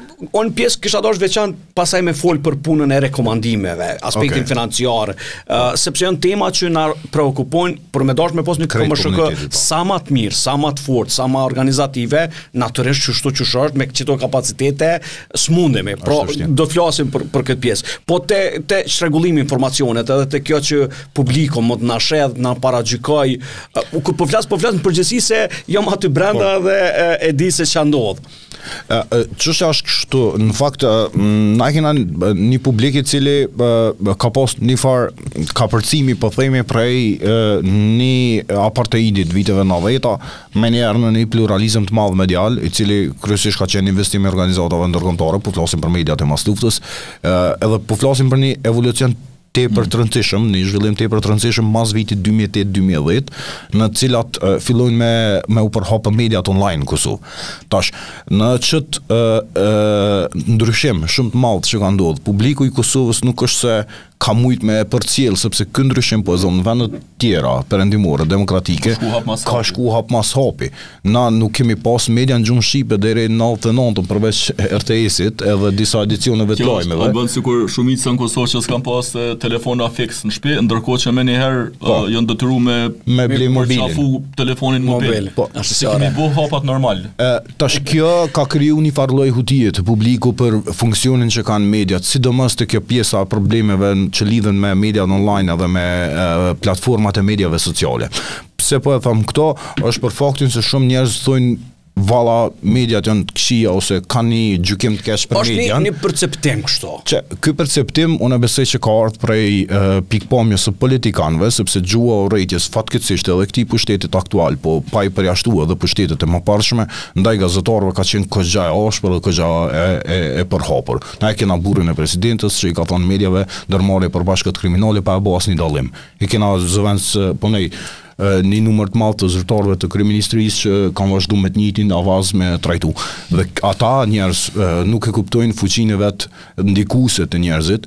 on pjesë kisha dashur veçantë pasaj me fol për punën e rekomandimeve, aspektin okay. financiar, uh, sepse janë tema që na preokupojnë, por me dash me pas një K M S H K sa më të mirë, sa më të fortë, sa më organizative, natyrisht çështo që është me këto kapacitete smundemi. Pra do të flasim për për këtë pjesë. Po te te çrregullimi informacionet edhe te kjo që publiku mund të na shedh, na paragjykoj, uh, kur po flas po flas në përgjithësi se jam aty brenda dhe uh, e di se ç'a ndodh. Çështja është kështu, në fakt na kena një publik i cili ka pas një farë kapërcimi, po themi, prej një apartheidit viteve nëntëdhjetë, me njerë në një pluralizëm të madh medial, i cili kryesisht ka qenë investim i organizatave ndërkombëtare, po flasim për mediat e mas luftës, edhe po flasim për një evolucion tepër të rëndësishëm, një zhvillim tepër të rëndësishëm mas vitit dy mijë e tetë dy mijë e dhjetë, në të cilat uh, fillojnë me me u përhapë mediat online në Kosovë. Tash, në çet uh, uh, ndryshim shumë të madh që ka ndodhur, publiku i Kosovës nuk është se ka mujt me përcjell sepse ky ndryshim po zon në vende të tjera perëndimore demokratike ka shku hap mas hapi. Na nuk kemi pas media në gjuhën shqipe deri në nëntëdhjetë e nëntën përveç R T S-it edhe disa edicioneve të lajmeve. Kjo bën sikur shumica në Kosovë që s'kan pas telefona fiks në shtëpi, ndërkohë që më një herë uh, janë detyruar me me ble mobilin. Qafu telefonin mobil. Po, si kemi bë hapat normal. E, tash kjo ka kriju një farë lloj hutije të publiku për funksionin që kanë mediat, sidomos te kjo pjesa e problemeve që lidhen me mediat online edhe me e, platformat e mediave sociale. Pse po e them këto, është për faktin se shumë njerëz thonë valla mediat janë të këqija ose kanë një gjykim të keq për median. Është një perceptim kështu. Që ky perceptim unë besoj që ka ardhur prej uh, pikpamjes së politikanëve, sepse gjua e urrëties fatkeqësisht edhe këtij pushtetit aktual, po pa i përjashtuar edhe pushtetet e mëparshme, ndaj gazetarëve ka qenë kogja e ashpër dhe kogja e, e, e përhapur. Na e kena burrin e presidentës që i ka thënë mediave ndërmarrje për bashkët kriminale pa e bë asnjë dallim. I kena zëvendës po nej një numër të madh të zyrtarëve të kryeministrisë që kanë vazhduar me të njëjtin avaz me trajtu. Dhe ata njerëz nuk e kuptojnë fuqinë vet ndikuese të njerëzit,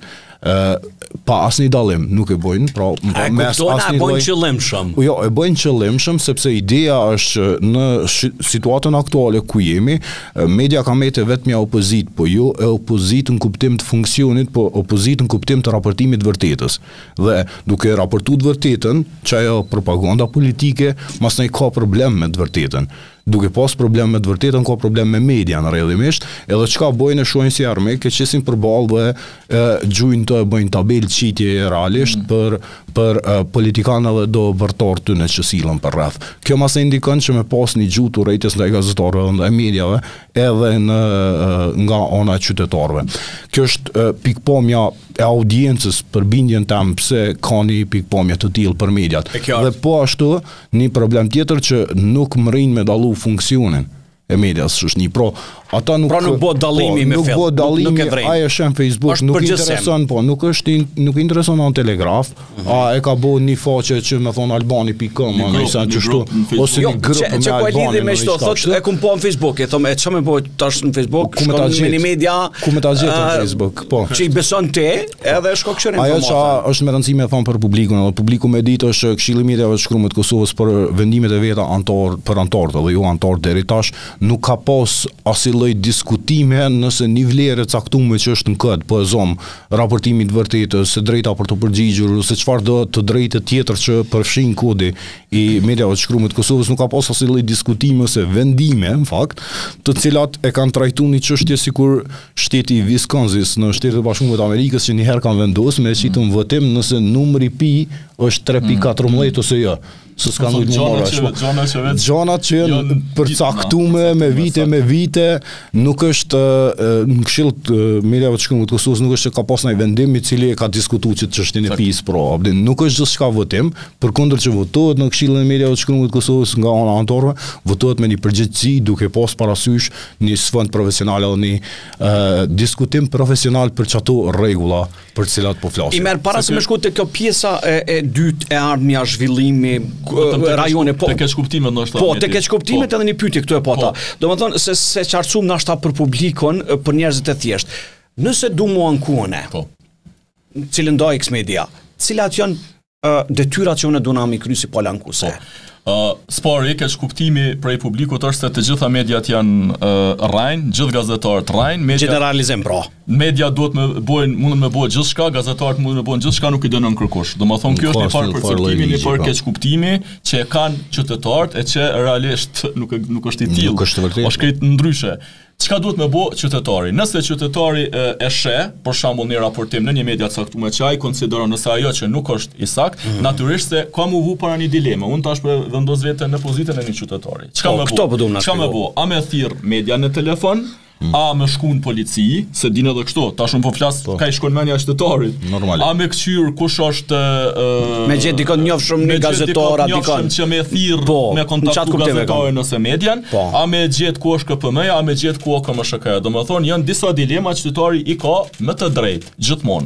pa asnjë dallim nuk e bojnë, pra mes asnjë lloji qëllimshëm. Jo, e bojnë qëllimshëm sepse ideja është që në situatën aktuale ku jemi, media ka mete vetëm ja opozit, po jo e opozit në kuptim të funksionit, po opozit në kuptim të raportimit të vërtetës. Dhe duke raportuar të vërtetën, që ajo propaganda politike masnej ka problem me të vërtetën. Duke pas problem me të vërtetën, ka problem me media në rrjedhimisht, edhe çka bojnë e shohin si armë, që qesin përballë dhe e, gjujnë të bëjnë tabelë çitje realisht mm. për për e, politikanëve do vërtar ty në që sillen për rreth. Kjo mas e indikon që me pas një gjuhë të urrëties ndaj gazetarëve dhe ndaj mediave, edhe në e, nga ana e qytetarëve. Kjo është e, pikpamja e audiencës për bindjen tam pse ka një pikpamje të tillë për mediat. Dhe po ashtu një problem tjetër që nuk më rrin me dallu funksionin e medias është një pro ata nuk pra nuk bëhet dallimi me nuk bëhet dallimi ai është në Facebook nuk intereson po nuk është nuk intereson në Telegraf uh-huh. a e ka bën një faqe që më thon albani pikë com ose çështu ose një grup me albani që lidhi me çto thotë e kum po në Facebook e thonë ç'a më bëj tash në Facebook shkon në media ku më ta gjet në Facebook po që i beson te edhe shko këshirin informacion ajo që është më rëndësishme e thon për publikun edhe publiku me ditë është Këshilli i Mediave të Shkruar të Kosovës për vendimet e veta antar për antarët edhe jo antar deri tash nuk ka pas asnjë lloj diskutime nëse një vlerë e caktuar që është në kod, po e zom raportimit vërtetës, së drejta për të përgjigjur ose çfarë do të drejtë tjetër që përfshin kodi i mediave të shkruar të Kosovës, nuk ka pas asnjë lloj diskutime ose vendime në fakt, të cilat e kanë trajtuar një çështje sikur shteti i Wisconsin në Shtetet e Bashkuara të Amerikës që një herë kanë vendosur me citë në votim nëse numri pi është tre pikë katërmbëdhjetë ose jo. Se s'ka nuk më mora shpo. Gjonat që janë përcaktume me vite me vite, nuk është në Këshill të Mediave të Shkruar të Kosovës nuk është që ka pas ndonjë vendim i cili e ka diskutuar që çështjen e pis pro. Nuk është gjithçka votim, përkundër që votohet në Këshillin e Mediave të Shkruar të Kosovës nga ana anëtarëve, votohet me një përgjegjësi duke pas parasysh një sfond profesional edhe një uh, diskutim profesional për çato rregulla për të cilat po flasim. I merr para se më shku te kjo pjesa e, e dytë e ardhmja zhvillimi rajone po te keq kuptimet ndoshta po te keq kuptimet edhe një pyetje këtu e pata domethënë se se qartësum ndoshta për publikun për njerëzit e thjesht nëse du mua ankuane po cilën do X media cilat janë uh, detyrat që unë do na mi kry si palankuse Uh, spari, keq kuptimi prej publikut është se të gjitha mediat janë uh, rrajnë, gjithë gazetarët rrajnë. Media, generalizim pra. Media duhet me bojnë, mundën me bojnë gjithçka, gazetarët mundën me bojnë gjithçka, nuk i dënon kërkush. Do më thonë, kjo është një farë perceptimi, një farë keq kuptimi që e kanë qytetarët e që realisht nuk, nuk është i tillë. Nuk është vërtet. Është krejt ndryshe. Çka duhet me bë qytetari? Nëse qytetari e, e sheh, për shembull një raportim në një media të caktuar që ai konsideron nëse ajo që nuk është i sakt, mm. natyrisht se ka më vu para një dileme. Unë tash po vendos veten në pozitën e një qytetari. Çka më bë? Çka më bë? A më thirr media në telefon? Mm. A me shku në polici, se din edhe kështu, tash unë po flas po. Ka i shkon menja qytetarit. Normal. A me këqyr kush është uh, me gjet dikon njofshëm një gazetar aty dikon që me thirr po, me kontaktu gazetarin ose median, po. A me gjet ku është K P M-ja, a me gjet ku është K M S H K-ja. Domethënë janë disa dilema qytetari i ka me të drejtë gjithmonë. Okay.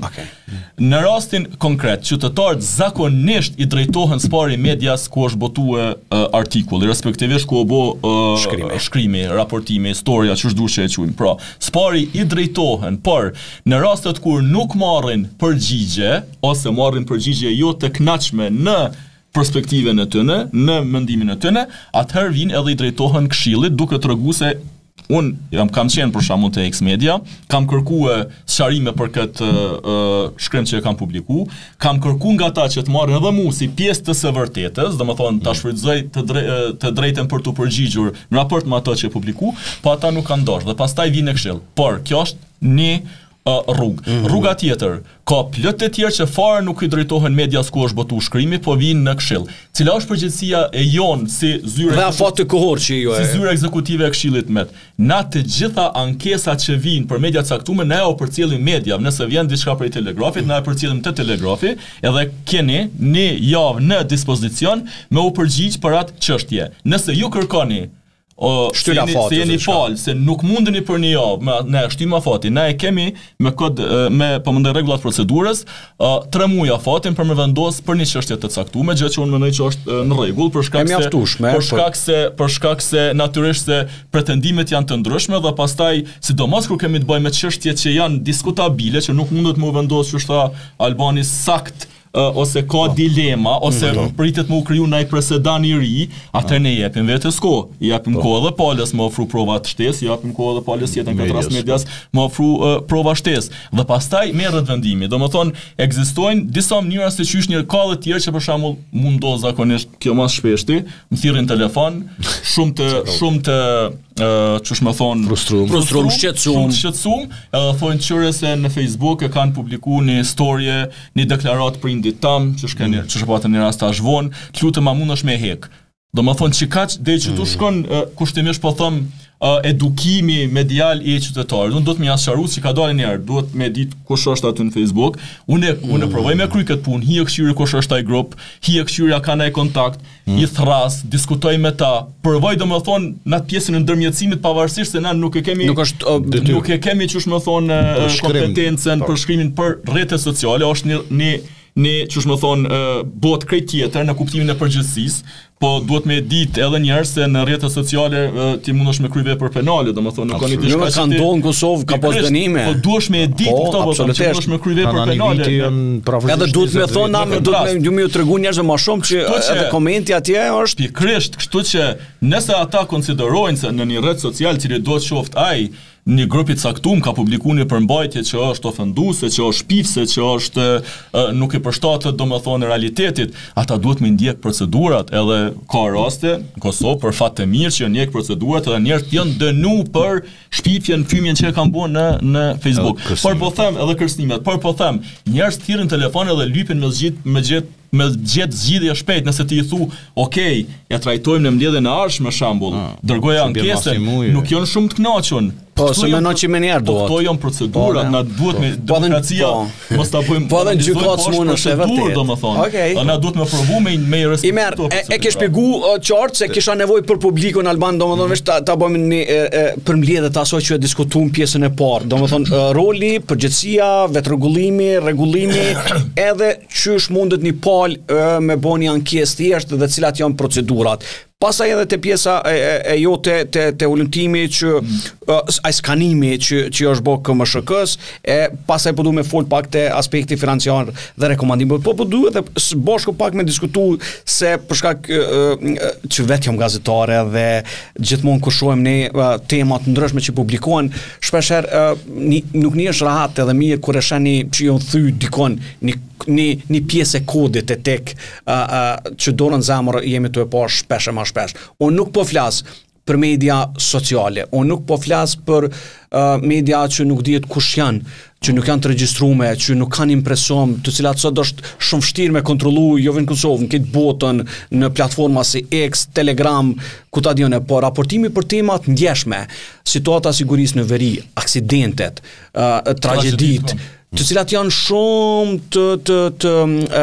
Në rastin konkret, qytetarët zakonisht i drejtohen Spari Medias ku është botue uh, artikulli, respektivisht ku o bo uh, shkrimi. shkrimi, raportimi, historia, që është duhet që e quim. Pra, Spari i drejtohen, por në rastet kur nuk marrin përgjigje, ose marrin përgjigje jo të kënaqshme në perspektive në tëne, në mendimin e tëne, atëherë vinë edhe i drejtohen këshillit duke treguar se unë jam kam qenë për shembull te X-Media, kam kërkuar sqarime për këtë uh, shkrim që e kam publiku, kam kërkuar nga ata që të marrin edhe mua si pjesë të së vërtetës, domethënë ta shfrytëzoj të, dre, të drejtën për të përgjigjur në raport me ato që e publiku, po ata nuk kanë dashur dhe pastaj vinë në këshill. Por kjo është një uh, rrugë. Mm-hmm. Rruga tjetër, ka plot të tjerë që fare nuk i drejtohen medias ku është botu shkrimi, po vinë në këshill. Cila është përgjegjësia e jon si zyre dhe afat të kohor që ju si zyre ekzekutive e këshillit met. Na të gjitha ankesat që vinë për media caktuar, ne o përcjellim media, nëse vjen diçka për Telegrafit, na e përcjellim te Telegrafi, edhe keni një javë në dispozicion me u përgjigj për atë çështje. Nëse ju kërkoni O, se jeni, se jeni falë, se nuk mundeni për një javë, me, ne shtymë afati, ne e kemi me kod, me pëmëndaj regullat procedurës, uh, tre muaj afatin për me vendos për një çështje të caktuar, gjë që unë mendoj që është uh, në rregull, për shkak se për shkak se për shkak se natyrisht se pretendimet janë të ndryshme dhe pastaj sidomos kur kemi të bëjmë me çështje që janë diskutabile, që nuk mundet më vendos që tha Albani sakt, Uh, ose ka oh. dilema, ose mm, pritet më u kriju ndaj presedan i ri, atëherë ne jepim vetes kohë. I japim oh. kohë edhe palës më ofru prova të shtesë, i japim kohë edhe palës jetën këtë rast medias më ofru uh, prova shtesë. Dhe pastaj merret vendimi. Domethënë ekzistojnë disa mënyra se çysh një ka të tjerë që për shembull mundos zakonisht kjo më shpeshti, më thirrin telefon, shumë të shumë të Uh, çush më thon frustrum, frustrum, shqetësum, shqetësum, edhe thonë qyre se në Facebook e kanë publikuar një storie, një deklaratë prindit tam, që shkeni, që shpatën një rast tash vonë, të lutem a mundesh me hek. Do më thonë që kaq deri që tu shkon uh, kushtimisht po them uh, edukimi medial i qytetarit. Unë do të më jashtëru që ka dalë një herë, duhet me ditë kush është aty në Facebook. Unë mm. unë provoj me kry këtë punë, hi e këshyri kush është ai grup, hi e këshyri ka ndaj kontakt, mm. i thras, diskutoj me ta. Provoj domethënë në atë pjesën e ndërmjetësimit pavarësisht se na nuk e kemi nuk është uh, nuk e kemi çush më thon uh, kompetencën për shkrimin për rrjetet sociale, është një një një çush më thon uh, bot krejt tjetër në kuptimin e përgjithësisë. Po duhet me ditë edhe njerë se në rrjetet sociale uh, ti mundesh me kry vepër penale, domethënë nuk ka një diçka që ka ndodhur në Kosovë ka pas dënime. Po duhesh me ditë këto, po duhesh me kry vepër penale. Edhe duhet me thonë na duhet me ju më tregu njerëz më shumë që edhe komenti atje është pikërisht, kështu që nëse ata konsiderojnë se në një rrjet social i cili do të qoftë ai një grup i caktuar ka publikuar një përmbajtje që është ofenduese, që është shpifse, që është uh, nuk i përshtatet domethënë realitetit, ata duhet me ndjek procedurat, edhe ka raste në Kosovë për fat të mirë që ndjek procedurat edhe njerëz janë dënu për shpifjen, fymjen që e kanë bën në në Facebook. Por po them edhe kërcënimet, por po them, njerëz thirrin telefon edhe lypin me zgjidh me gjet me gjet zgjidhje shpejt, nëse ti i thu, ok, ja trajtojmë në mbledhjen e ardhshme për shembull, dërgoj ankesën, nuk janë shumë të kënaqur. Po, se mendon që më njerë duhet. Po, këto janë procedurat, na duhet me demokracia, mos ta bëjmë. Po edhe në gjykatë s'mund është vërtet. Domethënë. Okej. Na duhet me provu me me respekt. I merr, e ke shpjegu qartë se kisha nevojë për publikun alban, domethënë vetë ta, ta bëjmë një përmbledhje të asaj që e diskutuam pjesën e parë. Domethënë roli, përgjegjësia, vetrregullimi, rregullimi, edhe çysh mundet një palë me bëni ankesë thjesht dhe cilat janë procedurat. Pastaj edhe te pjesa e, e, e jote te te ulëmtimi që mm. uh, ai skanimi që që është bë K M S H K-s, e pastaj po duam të fol pak te aspekti financiar dhe rekomandimi. Po po duhet edhe bashkë pak me diskutu se për shkak uh, që vetë jam gazetare dhe gjithmonë kur shohim ne uh, tema të ndryshme që publikohen, shpesh herë uh, nuk një është rahat edhe mirë kur e shani që ju thy dikon një një një pjesë e kodit e tek uh, uh, që dorën zemër jemi të e pa shpesh e ma shpesh. Unë nuk po flas për media sociale, unë nuk po flas për uh, media që nuk dihet kush janë, që nuk janë të regjistruar, që nuk kanë impresion, të cilat sot është shumë vështirë me kontrollu, jo vetëm në Kosovë, në këtë botën, në platforma si X, Telegram, ku ta dione, po raportimi për temat ndjeshme, situata sigurisë në veri, aksidentet, uh, tragjedit, të cilat janë shumë të të të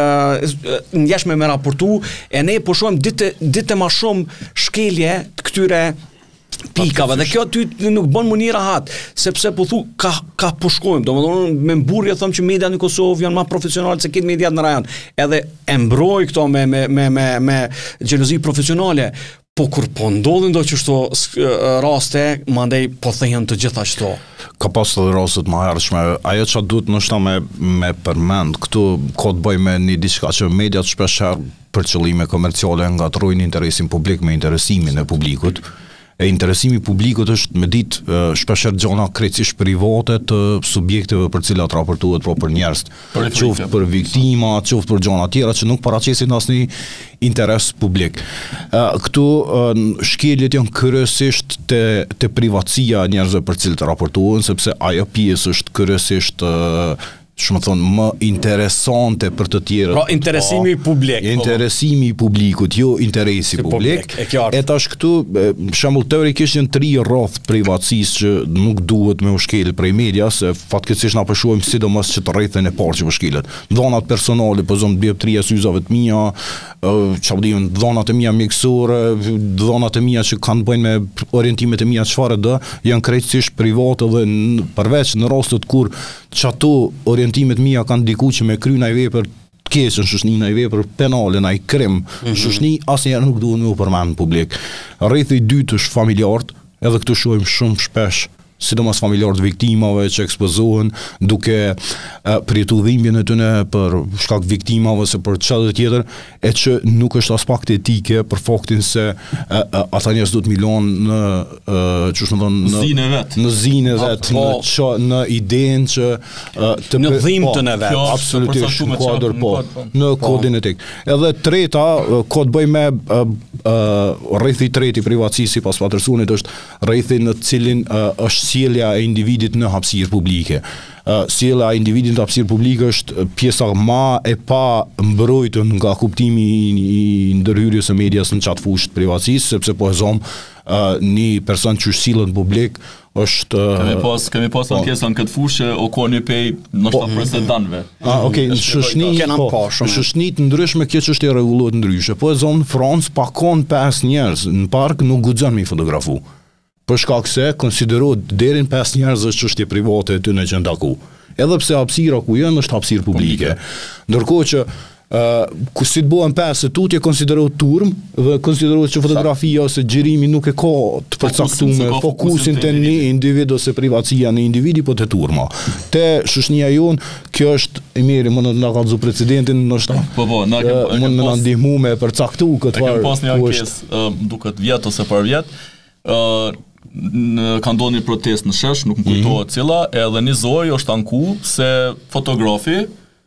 uh, ndjeshme me raportu, e ne po shohim ditë ditë më shumë shkelje të këtyre pikave, dhe kjo ty nuk bën më një rahat, sepse po thu ka ka po shkojmë, domethënë me mburrje them që mediat në Kosovë janë më profesionale se këtë mediat në rajon. Edhe e mbroj këto me me me me, me xhelozi profesionale. Po kur po ndodhin do që shto raste, mandej po thehen të gjitha shto. Ka pas edhe rastet më hershme. Ajo që duhet nështë me, me përmend, këtu ka të bëj me një diçka që mediat shpesh herë për qëllime komerciale ngatrojnë interesin publik me interesimin e publikut. E interesimi publikut është me ditë shpesher gjona krejtësisht private të subjekteve për cilat raportohet pra për njerëz, qoftë për viktima, qoftë për gjona tjera që nuk paraqisin asnjë interes publik. Këtu shkeljet janë kryesisht te, te privatësia e njerëzve për cilët raportohen, sepse ajo pjesë është kryesisht shumë thonë më interesante për të tjerët. Pra interesimi pa, publik. Interesimi publikut, jo interesi publik. publik. E, e tash këtu, për shembull teorikisht janë tri rreth privatësisë që nuk duhet me u shkel prej media, se fatkeqësisht na përshojmë sidomos që të rrethën e parë që po shkelet. Dhonat personale, po zon bëj tri syzave të mia, çfarë diun, dhonat e mia mjekësore, dhonat e mia që kanë bëjnë me orientimet e mia çfarë do, janë krejtësisht private dhe përveç në rastet kur çato orientimet mia kanë diku që me kry ndaj vepër të keqe, shoshni ndaj vepër penale, ndaj krim, mm -hmm. shoshni asnjëherë nuk duhet me u përmend në publik. Rrethi i dytë është familjarët, edhe këtu shohim shumë shpesh sidomos familjarët viktimave që ekspozohen duke uh, përjetu dhimbjen e tyre për shkak viktimave ose për çfarë tjetër, e që nuk është as pak etike për faktin se uh, uh, ata njerëz duhet milon në uh, çu më thon në zinë vet. Në zinë vet, në ço, në idenë që uh, të në dhimbjen e vet. Absolutisht në kuadër po, në kodin etik. Edhe treta uh, ka të bëjë me uh, uh, rrethi i tretë i privatësisë sipas Pattersonit është rrethi në cilin uh, është sjellja e individit në hapësirë publike. Uh, sjellja e individit në hapësirë publike është pjesa më e pa mbrojtur nga kuptimi i ndërhyrjes së medias në çat fushë privatësisë, sepse po e zom uh, një person që sillet në publik është kemi pas kemi pas ankesën këtë fushë o koni pej ndoshta presidentëve. Ah, okay, në shoshni po, në shoshni të ndryshme kjo çështje rregullohet ndryshe. Po e zom në Francë pakon pesë njerëz në park nuk guxon me fotografu. Për shkak se konsiderohet deri në pesë njerëz është çështje private e tyre që ndaku. Edhe pse hapësira ku janë është hapësirë publike. Ndërkohë që uh, ku si të bëhen pesë tutje konsiderohet turm dhe konsiderohet që fotografia ose xhirimi nuk e ka të përcaktuar fokusin te një individ ose privatësia në individi, po te turma. Te shoshnia jon, kjo është e mirë, mund të na kallëzoj precedentin, ndoshta. Po po, na kemi mund të na ndihmu me përcaktu këtë farë. Kemë pas një ankesë, duket vjet ose par vjet. ë Në ka ndodhur një protestë në Shesh, nuk më kujtohet cila, edhe një zoj është anku se fotografi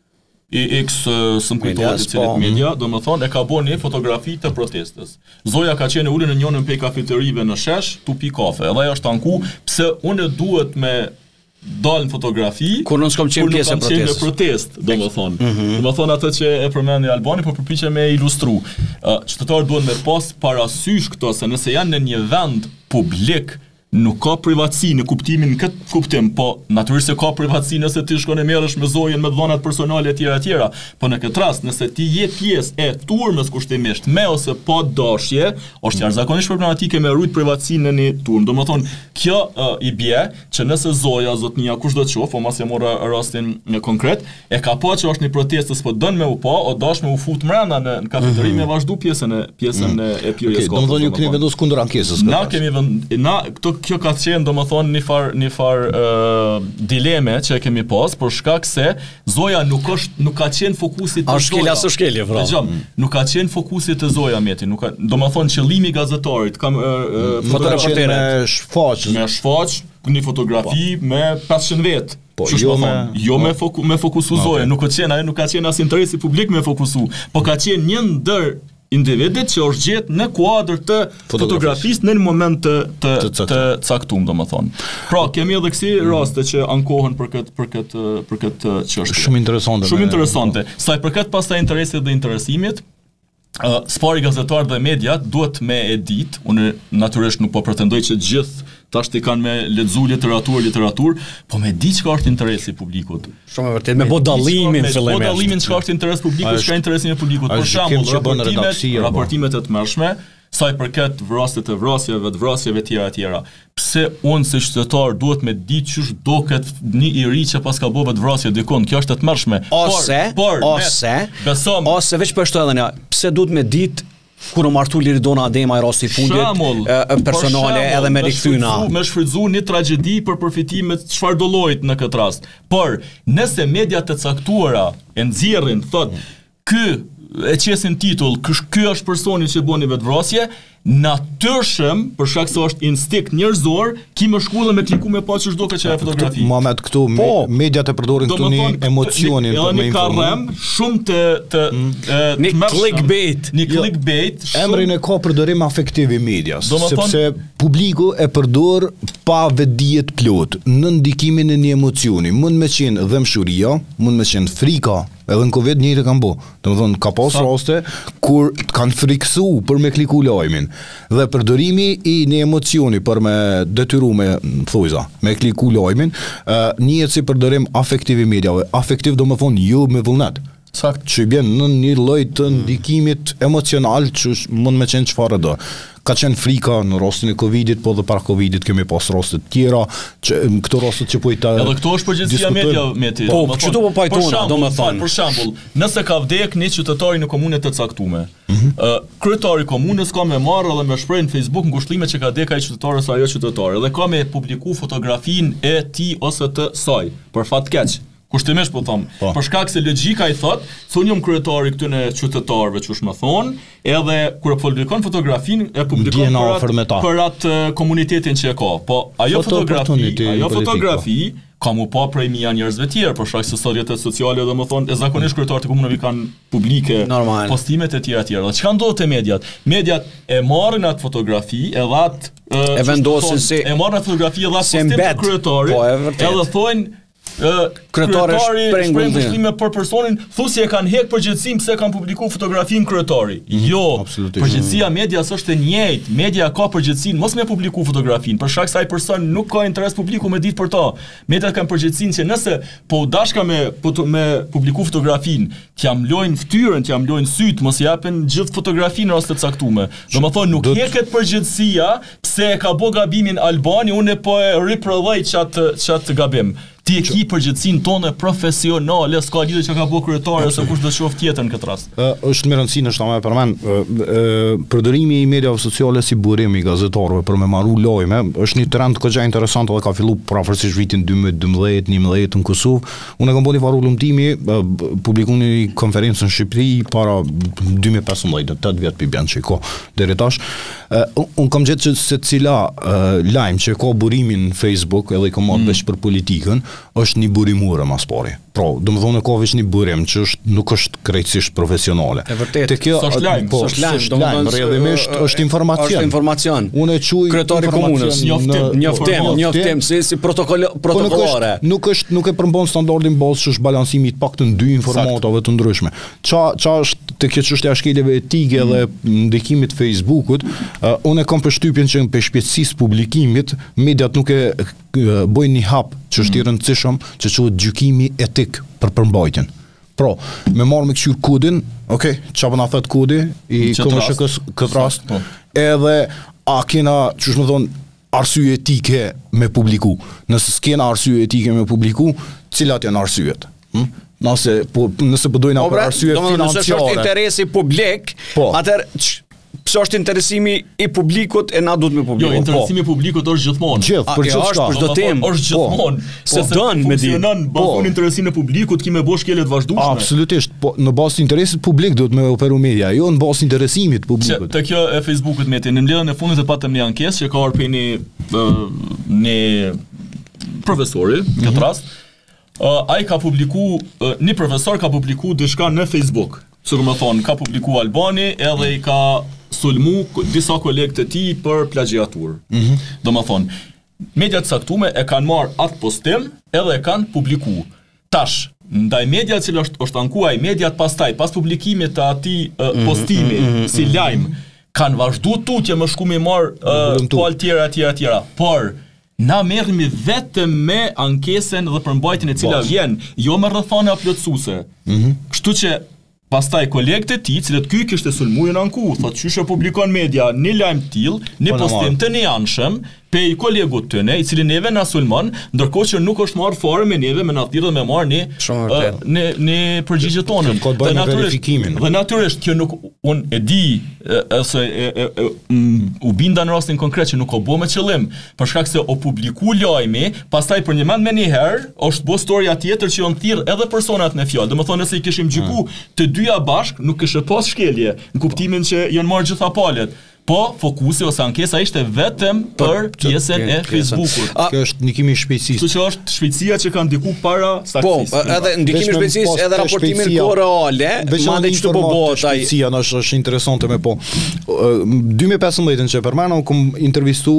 i X së më kujtohet i cilit media, do më thonë, e ka bo një fotografi të protestës. Zoja ka qenë ullin në njënën pej kafeterive në Shesh, tu pi kafe, edhe ajo është anku, pse unë duhet me dalë në fotografi, kur nuk s'kam qenë pjesë e protestës. protest, do më thonë. Mm -hmm. Do më thonë atë që e përmendi Albani, por përpiqe me ilustru. Uh, qytetarët duhet me pas parasysh këto, se nëse janë në një vend publik, nuk ka privatësi në kuptimin këtë kuptim, po natyrisht se ka privatësi nëse ti shkon e merresh me zojen me dhonat personale e tjera e tjera, po në këtë rast nëse ti je pjesë e turmës kushtimisht me ose pa dashje, është jashtëzakonisht problematike me rujt privatësinë në një turm. Domethënë, kjo uh, i bie që nëse zoja, zotnia, kush do të qof, o mas e mora rastin në konkret, e ka pa që është një protestë s'po dën me u pa, o dash me u fut mrena në, në kafeteri mm -hmm. me vazhdu pjesën e pjesën mm -hmm. e pirjes okay, domethënë ju keni vendosur kundër ankesës. Na kemi vend, na këto kjo ka qenë domethënë një far një far uh, dileme që e kemi pas për shkak se zoja nuk është nuk ka qenë fokusi të zoja. A shkelja së shkelje vra. Dgjom, nuk ka qenë fokusi të zoja meti, nuk ka domethënë qëllimi i gazetarit kam uh, uh, fotografi me shfaq, me shfaq, një fotografi po. Me pesëqind vet. Po, jo me, jo me, foku, me fokusu okay. Zoja, nuk ka qenë, ajo nuk ka qenë as interesi publik me fokusu, po ka qenë një ndër individit që është gjetë në kuadër të fotografisë në një moment të, të, të, të caktuar, domethënë. Pra, kemi edhe kësi raste që ankohen për këtë për këtë për këtë çështje. Shumë interesante. Shumë interesante. Sa i përket pastaj interesit dhe interesimit, uh, spari gazetar dhe media duhet me e ditë, unë natyrisht nuk po pretendoj që gjithë tash ti kanë me lexu literaturë, literaturë, po me di çka është interesi publikut. Shumë e vërtetë, me bë dallimin fillimisht. Me bë dallimin çka është interes publikut, çka është interesi i publikut. Për shembull, raportimet, raportimet e tmerrshme sa i përket vrasjet të vrasjeve, të vrasjeve tjera tjera. Pse unë si qytetar duhet me ditë ç'është doket një i ri që pas ka bërë vrasje dikon, kjo është e tmerrshme. Ose, por, por, ose, besom, ose veç për shto edhe një, pse duhet me ditë kur u martu Liridona Adema i rasti fundit shamull, personale shamull, edhe me rikthuna. Me shfrytzu një tragjedi për përfitime çfarë do llojit në këtë rast. Por nëse mediat e caktuara e nxjerrin thotë ky e qesin titull, ky është personi që bën vetvrasje, natyrshëm, për shkak se është instinkt njerëzor, ki më shkullë me kliku me pa që shdo ka që e fotografi. Mohamed, këtu po, mediat e përdorin këtu një emocionin për me informu. Një karem, shumë të... të një clickbait. Një clickbait. Emrin e ka përdorim afektiv i medias, sepse publiku e përdor pa vedijet plot, në ndikimin e një emocioni. Mund me qenë dhëmshuria, mund me qenë frika, edhe në Covid njëri kanë bo. Të më thonë, ka pas raste kur kanë friksu për me kliku lajmin. Dhe përdorimi i një emocioni për me detyru me thujza, me kliku lajmin, uh, njët si përdorim afektiv i mediave. Afektiv do më thonë jo me vullnet. Sakt. Që i bjen në një lloj të ndikimit emocional që mund me qenë çfarë do. Ka qenë frika në rastin e Covidit, po dhe para Covidit kemi pas raste të tjera, që në këto raste që po i ta edhe këto është përgjegjësia media me ti. Po, çdo po pajtona, domethënë. Për shembull, nëse ka vdek një qytetari në komunë të caktuar, ë kryetari i komunës ka me marrë dhe me shpreh në Facebook ngushëllimet që ka vdek ai qytetar ose ajo qytetare dhe ka me publiku fotografinë e tij ose të saj, për fat keq. Kushtimisht po them, po. Për shkak se logjika i thot, thonë jam kryetari këtyre qytetarëve që është më thon, edhe kur publikon fotografinë e publikon për atë, për atë komunitetin që e ka. Po ajo fotografi, ajo fotografi ka mu pa prej mia njerëzve tjerë, për shkak se sot rrjetet sociale domethënë e zakonisht kryetarët e komunave kanë publike normal postimet e tjera tjera. Dhe çka ndodhet te mediat? Mediat e marrin atë fotografi, e dhat e vendosin si e marrin atë fotografi dhe atë postim të kryetarit, edhe thonë kryetari shpreh ngushëllime për personin, thosë e kanë hek përgjegjësinë pse kanë publikuar fotografinë kryetari. Jo, përgjegjësia medias është e njëjtë. Media ka përgjegjësinë mos me publiku fotografinë, për shkak se ai person nuk ka interes publiku me ditë për ta. Mediat kanë përgjegjësinë që nëse po dashka me me publiku fotografinë, t'ja mlojnë fytyrën, t'ja mlojnë syt, mos i japin gjithë fotografinë në rast të caktuar. Domethënë nuk heket përgjegjësia pse e ka bë gabimin Albani, unë po e riprodhoj çat çat gabim. Ti e ki përgjithësinë tonë profesionale, s'ka lidhje që ka bërë kryetari ose kush do të shoh tjetër në këtë rast. Ë është më rëndësish në shtamë përmend përdorimi i mediave sociale si burim i gazetarëve për me marru lajme, është një trend goxha interesant dhe ka filluar pravarësisht vitin dy mijë e dymbëdhjetë njëmbëdhjetë në Kosovë. Unë kam bënë varu lumtimi, publikuan një konferencë në Shqipëri para dy mijë e pesëmbëdhjetë, tetë vjet pi bën çiko deri tash. Unë kam gjetë se secila lajm që ka burimin në Facebook edhe i ka marrë veç për politikën, është një burimore mas pari. Pra, do më thonë e ka veç një burim që është, nuk është krejtësisht profesionale. E vërtet, është lajm, po, është lajm, rrjedhimisht është informacion. Është informacion. Unë e quaj kryetari i komunës, njoftim, njoftim, njoftim si si protokollore. Nuk është nuk e përmban standardin bazë që është balancimi i paktën dy informatave të ndryshme. Ça ça është te kjo çështja e shkeljeve etike dhe ndikimit Facebookut, unë kam përshtypjen që në shpejtësisë publikimit mediat nuk e bojnë një hap që është i rëndësishëm që quhet gjykimi etik për përmbajtjen. Pra, me marrë me këshyr kodin, okay, çfarë na thot kodi i K M S H-s këtë rast, edhe a kena, çush më thon, arsye etike me publiku. Nëse s'kena arsye etike me publiku, cilat janë arsyet? Hm? Nëse po nëse po dojna për arsye financiare. Nëse është interesi publik, atëherë pse është interesimi i publikut e na duhet me publiku. Jo, interesimi i publikut është gjithmonë. Gjithë, për çfarë? Është për çdo temë. Është gjithmonë. Se don me di. Funksionon bazon interesin e publikut, ki me bosh shkelje të vazhdueshme. Absolutisht, po në bazë të interesit publik duhet me operu media, jo në bazë të interesimit publikut. Te kjo e Facebookut me ti, në mbledhjen e fundit e patëm një ankesë që ka marrë një një profesori, në këtë rast. Ai ka publiku, një profesor ka publiku diçka në Facebook. Sikur më thon, ka publiku Albani edhe i ka sulmu disa kolegë të tij për plagjiatur. Mm -hmm. Do më thonë, mediat caktume e kanë marrë atë postim edhe e kanë publiku. Tash, ndaj mediat që është, është ankuaj, mediat pastaj, pas publikimit të ati uh, postimi, mm -hmm. si lajm, kanë vazhdu tutje më shku me marrë uh, palë tjera, tjera, tjera. Por, na merremi vetëm me ankesën dhe përmbajtjen e cila vjen, jo me rrethana plotësuese. Mm -hmm. Kështu që pastaj kolegët e tij, cilët ky kishte sulmuar në anku, thotë qysh e publikon media në lajm till, në postim të neanshëm, pe i kolegut të ne, i cili neve na sulmon, ndërkohë që nuk është marrë fare me neve, me na thirrë me marrë në në në përgjigjet tona. Dhe natyrisht, dhe natyrisht që nuk un e di ose u binda në rastin konkret që nuk o bë me qëllim, për shkak se o publiku lajmi, pastaj për një mend më një herë, është bë storia tjetër që janë thirr edhe personat në fjalë. Domethënë se i kishim gjyku të dyja bashk, nuk kishte pas shkelje, në kuptimin që janë marrë gjitha palët. Po, fokusi ose ankesa ishte vetëm për pjesën e Facebookut. Kjo është ndikimi i shpejtësisë. Kështu që është shpejtësia që ka ndiku para statistikës. Po, edhe ndikimi i shpejtësisë, edhe raportimin koreale, madje çdo po bëhet ai. Shpejtësia është është interesante me po. dy mijë e pesëmbëdhjetë që përmano kum intervistu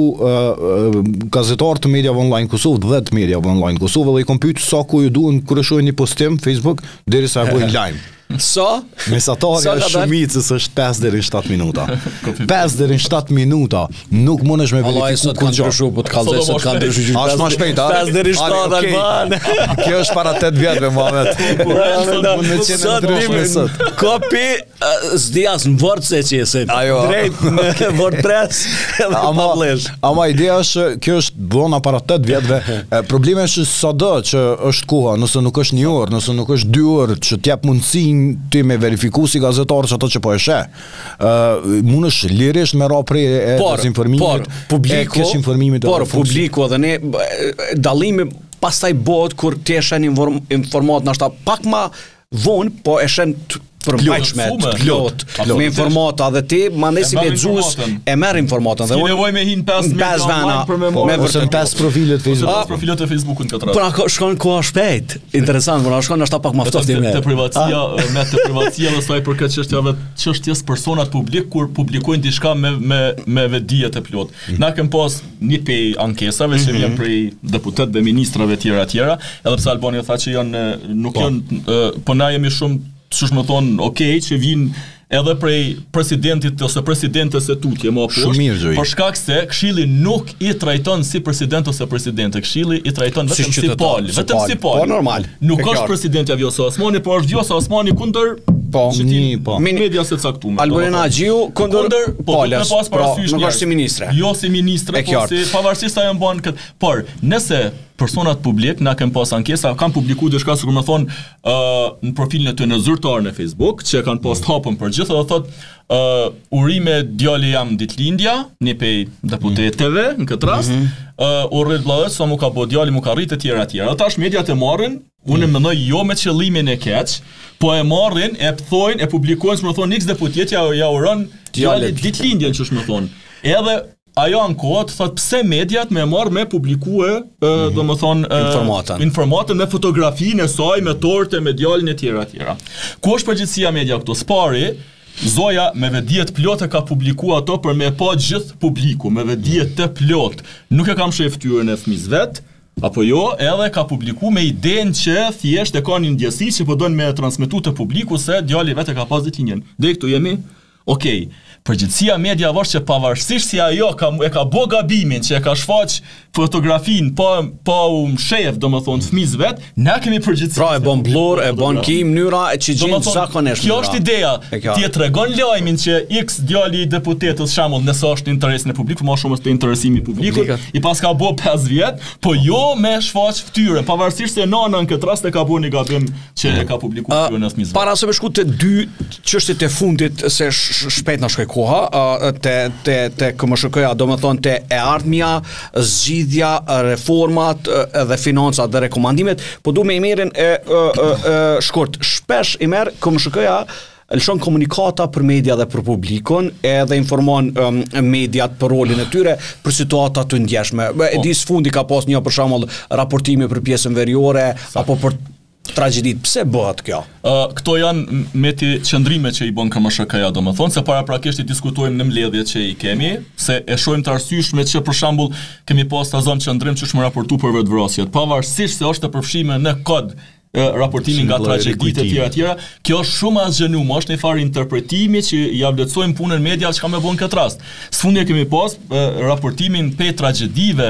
gazetar të mediave online Kosovë, dhe të mediave online Kosovë, dhe i kom pyet sa ku ju duhen kur shohin një postim Facebook derisa e bëjnë lajm. Sa? Mesatarja është shumicës është pesë deri në shtatë minuta. pesë deri në shtatë minuta. Nuk mundesh me verifiku kur ndryshu, po të kallëzoj se kanë ndryshuar. Është më shpejt, a? pesë deri në shtatë Alban. Kjo është para tetë vjetëve, Muhamet. Mund me qenë ndryshme sot. Kopi s'dias në vort se qesin. Drejt në WordPress edhe ama, ama ideja është kjo është bëna para tetë vjetëve. Problemi është sado që është koha, nëse nuk është një orë, nëse nuk është dy orë që t'jap mundësinë ti me verifiku si gazetar që ato që po e sheh. Uh, mund është lirisht me ra prej e dezinformimit, e kesh informimit. Por, publiku edhe ne, dallimi pastaj bëhet kur ti e shen informat nështë pak ma vonë, po e shen përmbajtshme, plot, me informata dhe ti, mandej si lexues e merr informatën dhe unë nevojë me hin pesë vena me vërtet pesë profilet Facebook. Ose profilet e Facebookut në këtë rast. Pra shkon koha shpejt. Interesant, por shkon ashta pak më ftohtë me. Te privatësia, me te privatësia dhe sa i përket çështjave, çështjes personat publik kur publikojnë diçka me me me vetdijet e plot. Na kem pas një pej ankesave që vjen prej deputetëve, ministrave të tjera tjera, edhe pse Albania tha që janë nuk janë, po na jemi shumë çush më thon, okay, që vinë edhe prej presidentit ose presidentes e tutje më poshtë, për shkak se Këshilli nuk i trajton si president ose presidente, Këshilli i trajton vetëm si pal, vetëm si pal. Po normal. Nuk është presidenti Vjosa Osmani, por është Vjosa Osmani kundër po, një po. Media se caktuar. Albana Xhiu kundër palës. Po, nuk është si ministre. Jo si ministre, po si pavarësisht ajo bën kët. Por nëse personat publik na kanë pas ankesa, kanë publikuar diçka sikur më thon uh, në profilin e tyre në zyrtar në Facebook, që kanë post hapën për gjithë dhe thot uh, urime djali jam ditëlindja, një pej deputetëve në këtë rast, mm -hmm. uh, urrit vllai sa mu ka bë djali, mu ka rrit e tjera tjera. Tash mediat e marrin, unë mm. mendoj jo me qëllimin e keq, po e marrin, e thojnë, e publikojnë, që më thon X deputetja ja uron djali ditëlindjen, që më thon. Edhe ajo ankohet, thot pse mediat me marr me publikue, mm-hmm. do më thonë, informatën. informatën me fotografinë e saj, me torte, me djalin e tjera tjera. Ku është përgjithësia media këtu? Spari, Zoja me vetdijet plotë ka publikuar ato për me pa gjithë publiku, me vetdijet të plot. Nuk e kam shef fytyrën e fëmis vet, apo jo, edhe ka publiku me idenë që thjesht e ka një ndjesi që po don me transmetu të publiku se djali vetë ka pas ditëlindjen. Dhe këtu jemi, okej. Okay. Përgjithësia media është që pavarësisht si ajo ka, e ka bo gabimin që e ka shfaq fotografinë pa, pa u mshef, do më thonë, fëmis vetë, ne kemi përgjithësi. Pra e bon blur, e bon ki mënyra e që gjenë zakonisht. Kjo është ideja, ti e tregon lajmin që X djali i deputetës shembull nëse është interesin e publikut, më shumë është interesimi i publikut, i pas ka bo pesë vjet, po jo me shfaq fytyrën, pavarësisht se nana në këtë rast e ka bo një gabim që e ka publikuar fytyrën e fëmis vetë. Para se me shku të dy çështjet e fundit se shpejt na shkoj koha, te te te K M S K-ja, do më thonë te e ardhmja, zgjidhja, reformat dhe financat dhe rekomandimet, po du me i merrin e, e, e, shkurt. Shpesh i merr K M S K-ja lëshon komunikata për media dhe për publikun, edhe informon um, mediat për rolin e tyre, për situata të ndjeshme. E di sfundi ka pas një për shembull raportimi për pjesën veriore, apo për tragjedit. Pse bëhet kjo? Uh, këto janë meti qëndrime që i bën K M S K-ja, do më thonë, se para prakisht i diskutojmë në mbledhjet që i kemi, se e shohim të arsyeshme që për shembull kemi pas ta zonë qëndrim që shmë raportu për vetvrasjet, pavarësisht se është të përfshime në kod raportimin nga tragjeditë e tjera tjera, kjo është shumë asgjënum, është një farë interpretimi që ja vlerësojmë punën media që ka më bën këtë rast. Sfundi kemi pas raportimin pe tragjedive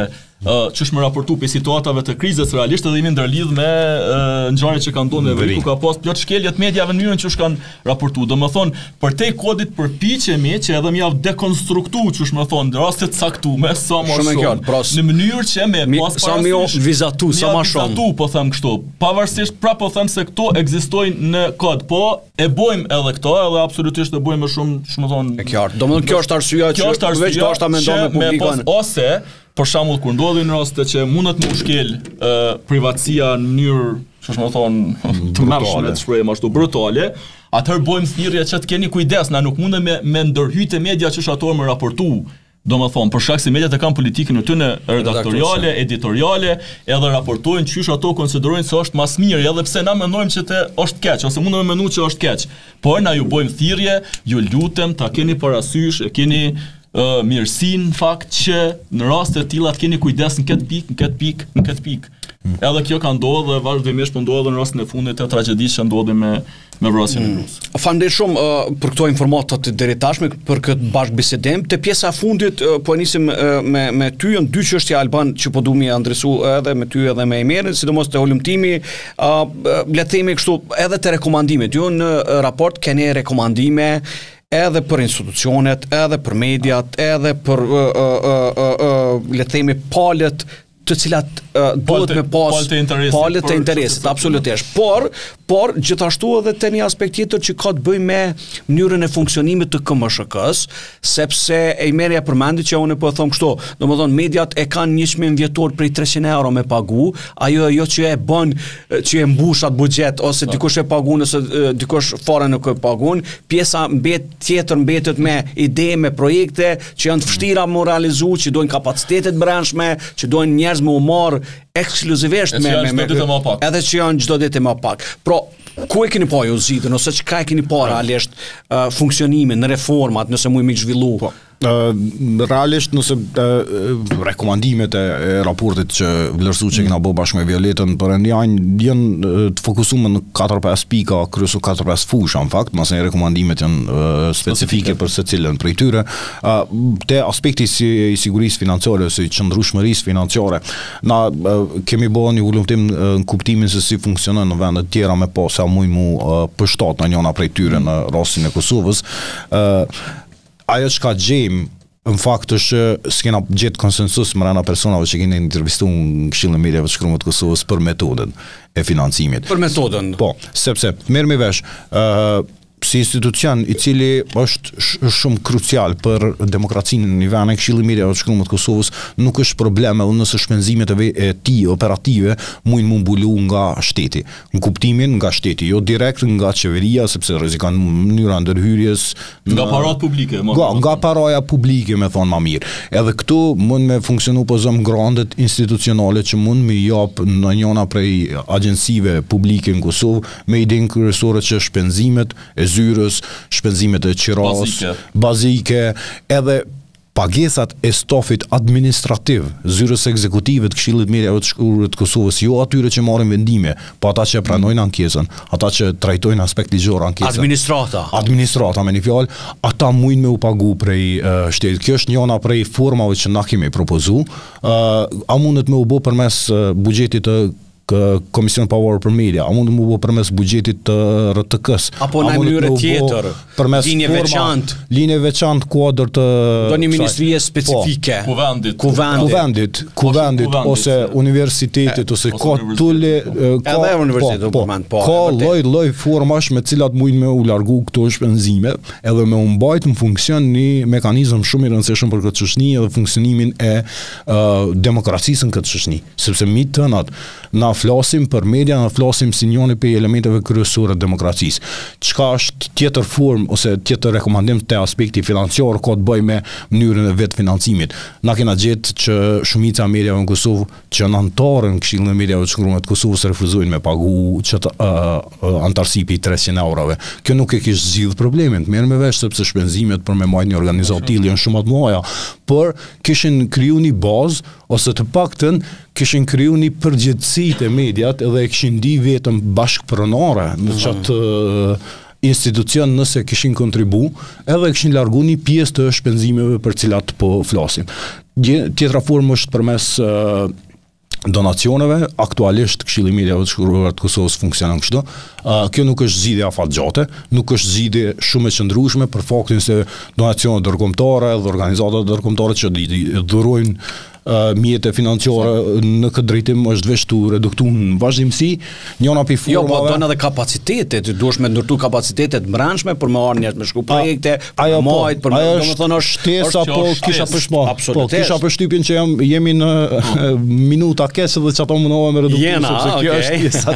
uh, ç'është më raportu për situatave të krizës realisht edhe jemi ndërlidh me uh, ngjarjet që kanë ndodhur në veri ku ka pas plot shkelje të mediave në mënyrën që është kanë raportuar. Domethënë, përtej kodit përpiqemi që edhe më javë dekonstruktu që është më thonë raste të caktuara sa më shumë në mënyrë që me pas sa më vizatu sa më shumë. Vizatu po them kështu. Pavarësisht pra po them se këto ekzistojnë në kod, po e bojmë edhe këto, edhe absolutisht e bojmë më shumë, shumë thonë. E qartë. Domethënë kjo është arsyeja që veç do të mendon me publikun. Ose për shembull kur ndodhin raste që mundet më ushkel uh, privatësia në mënyrë, ç'është më thonë, të mëshme të shprehjem ashtu brutale, atëherë bojmë thirrje që të keni kujdes, na nuk mundem me, me ndërhyjtë media që ato më raportu. Domethënë, për shkak se mediat e kanë politikën e tyre redaktoriale, editoriale, edhe raportojnë çysh ato konsiderojnë se është mas mirë, edhe pse na mendojmë që të është keq, ose mundem me menduar që është keq. Por na ju bojmë thirrje, ju lutem ta keni parasysh, e keni Uh, mirësin në fakt që në raste të tilla të keni kujdes në këtë pikë, në këtë pikë, në këtë pikë. Mm. Edhe kjo ka ndodhur dhe vazhdimisht po ndodhet në rastin e fundit të tragjedisë që ndodhi me me vrasjen e gruas. Mm. Faleminderit shumë uh, për këto informata të deri tashme për këtë bashkëbisedim. Te pjesa e fundit uh, po nisim uh, me me ty janë dy çështje Alban që po duam i adresu edhe me ty edhe me Emerin, sidomos te ulëmtimi, uh, le të themi kështu, edhe te rekomandimet. Ju në uh, raport keni rekomandime edhe për institucionet, edhe për mediat, edhe për uh, uh, uh, uh, le të themi palët të cilat uh, duhet me pas palët të interesit, absolutisht. Por, por gjithashtu edhe te një aspekt tjetër që ka të bëjë me mënyrën e funksionimit të K M S H K-s, sepse Emeria përmendi që unë po them kështu, domethënë mediat e kanë një çmim vjetor prej treqind euro me pagu, ajo ajo që e bën që e mbush atë buxhet ose dikush e pagun ose dikush fare nuk e pagun, pjesa mbet tjetër mbetet me ide, me projekte që janë të vështira më realizu, që dojnë kapacitete të brendshme, që dojnë njerëz me u marr ekskluzivisht me me, me edhe që janë çdo ditë më pak. Pra, ku e keni pa ju zgjidhur ose çka e keni pa realisht uh, funksionimin në reformat nëse mund të zhvillu? Po. Uh, realisht nëse uh, rekomandimet e, e raportit që vlerësu që kena bë bashkë me Violetën për janë janë të fokusuar në katër pesë pika, kryesor katër pesë fusha në fakt, mase rekomandimet janë uh, specifike për secilën prej tyre. Uh, te aspekti si, i sigurisë financiare ose i qëndrueshmërisë financiare, na uh, kemi bërë një ulëmtim uh, në kuptimin se si funksionon në vende të tjera me pas sa mund mu uh, përshtat në njëna prej tyre në rastin e Kosovës. Uh, Ajo që ka gjejmë, në fakt është që s'kena gjetë konsensus më rana personave që kene intervistu në Këshillin e Mediave të Shkruar të Kosovës për metodën e financimit. Për metodën? Po, sepse, merr me vesh, uh, si institucion i cili është sh shumë krucial për demokracinë në nivelin e Këshillit të Mediave të Shkruar të Kosovës, nuk është problem edhe nëse shpenzimet e, e tij operative mund të mbulu nga shteti. Në kuptimin nga shteti, jo direkt nga qeveria, sepse rrezikon mënyra ndërhyrjes nga parat publike, nga, nga paraja publike, me thonë më mirë. Edhe këtu mund me funksionu po zëm grandet institucionale që mund me jap në njëna prej agjensive publike në Kosovë me idenë kryesore që shpenzimet e zyrës, shpenzimet e qiras, bazike. bazike, edhe pagesat e stafit administrativ, zyrës ekzekutive të Këshillit të Mediave të Shkruar të Kosovës, jo atyre që marrin vendime, po ata që pranojnë ankesën, ata që trajtojnë aspekt ligjor ankesën. Administrata. Administrata, me një fjalë, ata mujnë me u pagu prej uh, shtetit. Kjo është njëna prej formave që na kemi propozu. Uh, a mundet me u bë përmes uh, buxhetit të Komision Power për Media, a mund të më bëjë përmes buxhetit të R T K-s, apo në mënyrë tjetër, linje veçantë, linje veçantë kuadër të do një ministrie specifike, po, kuvendit, kuvendit, kuvendit ose universitetit ose ka tule, ka edhe universitetit, po, po, ka lloj-lloj formash me cilat mund me u largu këto shpenzime, edhe me u mbajt në funksion një mekanizëm shumë i rëndësishëm për këtë çështni edhe funksionimin e uh, demokracisë në këtë çështni, sepse mi tënat na flasim për media, na flasim si njëri prej elementeve kryesore të demokracisë. Çka është tjetër formë ose tjetër rekomandim te aspekti financiar ka të bëjë me mënyrën e vet financimit. Na kena gjetë që shumica e mediave në Kosovë që janë anëtarë në Këshillin e Mediave të Shkruar të Kosovës refuzojnë me pagu çata uh, antarësi pi treqind eurove. Kjo nuk e kish zgjidh problemin. Merr me vesh sepse shpenzimet për me marrë një organizatë tillë janë shumë të mëdha, por kishin kriju një bazë ose të paktën kishin kriju një përgjithësi të mediat edhe e kishin di vetëm bashkëpronare në qatë institucion nëse kishin kontribu, edhe kishin largu një pjesë të shpenzimeve për cilat po flasim. Tjetra formë është përmes uh, donacioneve, aktualisht Këshilli i Mediave të Shkruar të Kosovës funksionon kështu. Uh, kjo nuk është zgjidhje afatgjate, nuk është zgjidhje shumë e qëndrueshme për faktin se donacionet ndërkombëtare dhe organizatat ndërkombëtare që dhurojnë Uh, mjete financiare në këtë drejtim është veç tu reduktu në vazhdimësi, njëna pi formave. Jo, po donë edhe kapacitetet, duhesh me ndërtu kapacitetet brendshme për me arë njerëz me shku projekte, për me majt, për me domethënë është shtesa, po kisha përshmo. Po kisha përshtypjen që jam jemi në minuta kesë dhe çato mundova me reduktim sepse kjo është pjesa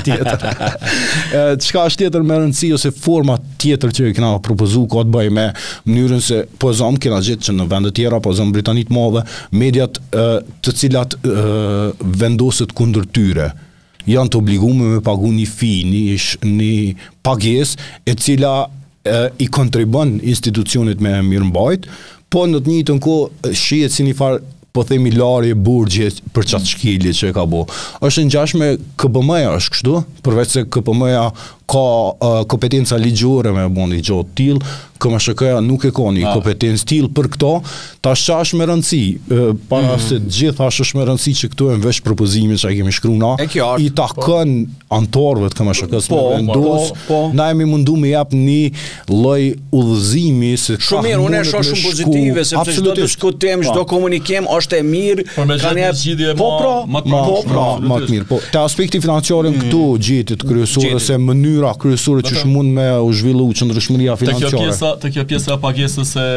tjetër. Çka është tjetër me rëndësi ose forma tjetër që kena propozuar ka të bëjë me mënyrën se po zëm kena gjetë që në vende të tjera, po zëm Britani të Madhe, mediat të cilat uh, vendoset kundër tyre janë të obligume me pagu një fi, një, një pages e cila uh, i kontribon institucionit me mirëmbajt, po në të njëjtën kohë shihet si një farë po themi larje burgje për qatë shkilje që e ka bo. Është ngjashme K B M-ja është kështu, përveç se K B M-ja ka uh, kompetenca ligjore me bo një gjotë tillë, K M S K-ja nuk e ka një kompetencë tillë për këto, tash qa është me rëndësi, uh, para mm. se gjitha është me rëndësi që këtu e në veç propozime që a kemi shkru na, i takën antarëve të K M S K-s me vendos, po, po. Na jemi mundu me jap një lloj udhëzimi se shumë mirë, unë e shoh shumë pozitive, sepse çdo diskutim, çdo komunikim është e mirë, kanë një zgjidhje po pra, më po pra, më të mirë. Po, te aspekti financiar këtu gjetit kryesore se mënyra kryesore që mund me u zhvillu qëndrueshmëria financiare. Të kjo pjesa e pagesës e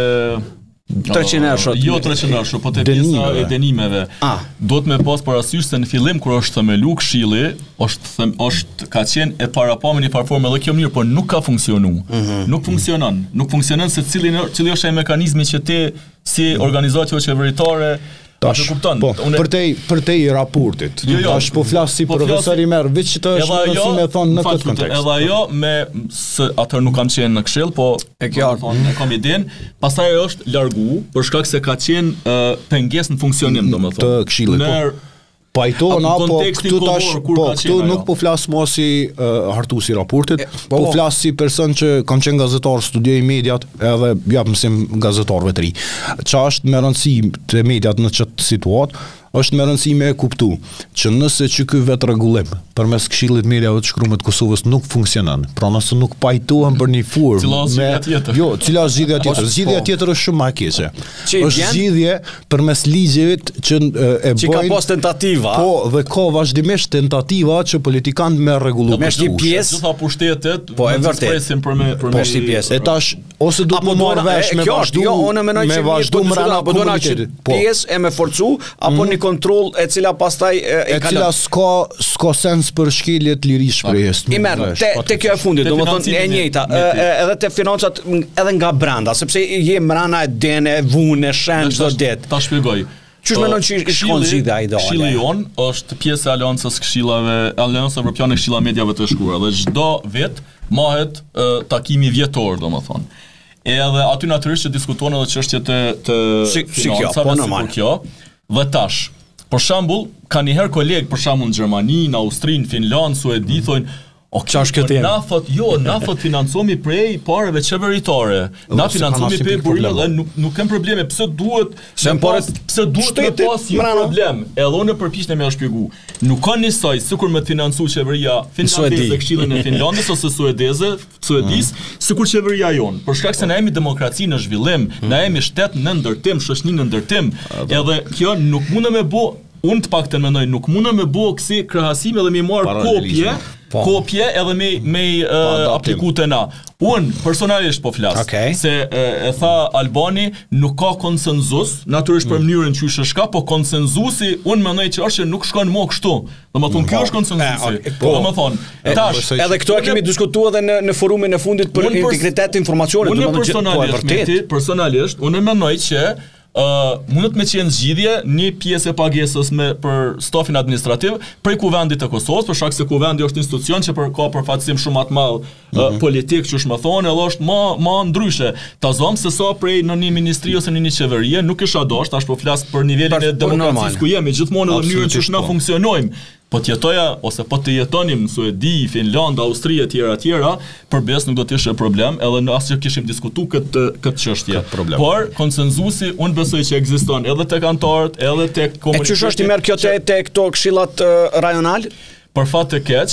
treqind euro. Jo treqind euro, po te pjesa e denimeve. Do të me pas parasysh se në fillim kur është themelu Këshilli, është është ka qenë e parapamur në farformë edhe kjo mënyrë, por nuk ka funksionuar. Nuk funksionon. Nuk funksionon se cili cili është ai mekanizmi që ti si organizacion qeveritare Tash, po, për te për te i raportit. Jo, jo, tash po flas si profesor i merr, veç që të është me thon në këtë kontekst. Edhe ajo me se atë nuk kam qenë në Këshill, po e kjo thon e kam idenë, pastaj ajo është largu për shkak se ka qenë uh, pengesë në funksionim, domethënë. Të Këshillit. Po. Pajtona, po këtu tash, po këtu nuk po flas mo si uh, hartuesi i raportit, po, po flas si person që kam qenë gazetar, studioj mediat, edhe jap mësim gazetarëve të ri. Qa është me rëndësi të mediat në çështë situatë, është me rëndësi me e kuptu që nëse që ky vetë rregullim përmes Këshillit Mediave të Shkruar të Kosovës nuk funksionon, pra nëse nuk pajtohen për një formë me jo, cila është zgjidhja tjetër? Zgjidhja tjetër është shumë më e keqe. Është zgjidhje përmes ligjit që e bën që ka pas tentativa. Po, dhe ka vazhdimisht tentativa që politikanët me rregullu. Me një pjesë gjitha pushtetet, po e vërtet për me për me një pjesë. E tash ose do të marr vesh me vazhdu, me vazhdu mbrana komunitetit. Pjesë e me forcu apo kontroll e cila pastaj e, e cila s'ka s'ka sens për shkelje të lirisë shprehjes. I merr te te kjo e fundit, domethënë e njëjta, edhe te financat edhe nga brenda, sepse je mbrana e denë, e vunë, shen çdo ditë. Ta shpjegoj. Çush mendon që shkon zgjidhja ideale? Këshilli jon është pjesë e aleancës këshillave, Aleanca Evropiane e Këshilla Mediave të Shkruara dhe çdo vit mahet uh, takimi vjetor, domethënë. Edhe aty natyrisht që diskutohen edhe çështjet e të si, financave, si po kjo. Dhe tash, për shembull, ka një herë kolegë, për shembull në Gjermani, në Austri, në Finland, Suedi, thonë, o çfarë është këtë? Na thot, jo, na thot financomi prej pareve qeveritare. Na financomi prej burimit dhe nuk nuk kem probleme, pse duhet, se pas, pse duhet të pas një problem. Edhe unë përpiqem më shpjegu. Nuk ka njësoj sikur me të financu qeveria finlandeze, Këshillin e Finlandës ose suedeze, suedis, sikur qeveria jon. Për shkak se na jemi demokraci në zhvillim, na jemi shtet në ndërtim, shoqëni në ndërtim, edhe kjo nuk mundem me bë, unë të paktën mendoj, nuk mundem me bë kësi krahasime dhe me marr kopje. Po. Kopje edhe me me uh, aplikute na. Unë personalisht po flas okay. se uh, e tha Albani nuk ka konsenzus, natyrisht për mënyrën që është shka, po konsenzusi unë mendoj që është që nuk shkon më kështu. Domethënë kjo është konsenzusi. Po, domethënë tash edhe këto e kemi diskutuar edhe në në forumin e fundit për integritet të informacionit, domethënë po e vërtet. Personalisht unë mendoj që Uh, mundet me qenë zgjidhje një pjesë e pagesës me për stafin administrativ prej kuvendit të Kosovës, për shkak se kuvendi është institucion që për, ka përfaqësim shumë të madh uh, mm-hmm. politik, që është më thonë, edhe është më më ndryshe. Ta zom se sa prej në një ministri ose në një qeverie nuk isha dashur, tash po flas për nivelin e demokracisë ku jemi, gjithmonë në mënyrën që na funksionojmë. po të jetoja ose po të jetonim në Suedi, Finland, Austri e tjera tjera, përbes nuk do të ishte problem, edhe në asgjë kishim diskutuar këtë këtë çështje. Por konsenzusi unë besoj që ekziston edhe tek antarët, edhe tek komuniteti. E çush është i merr kjo te te këto këshillat uh, rajonal? Për fat të keq,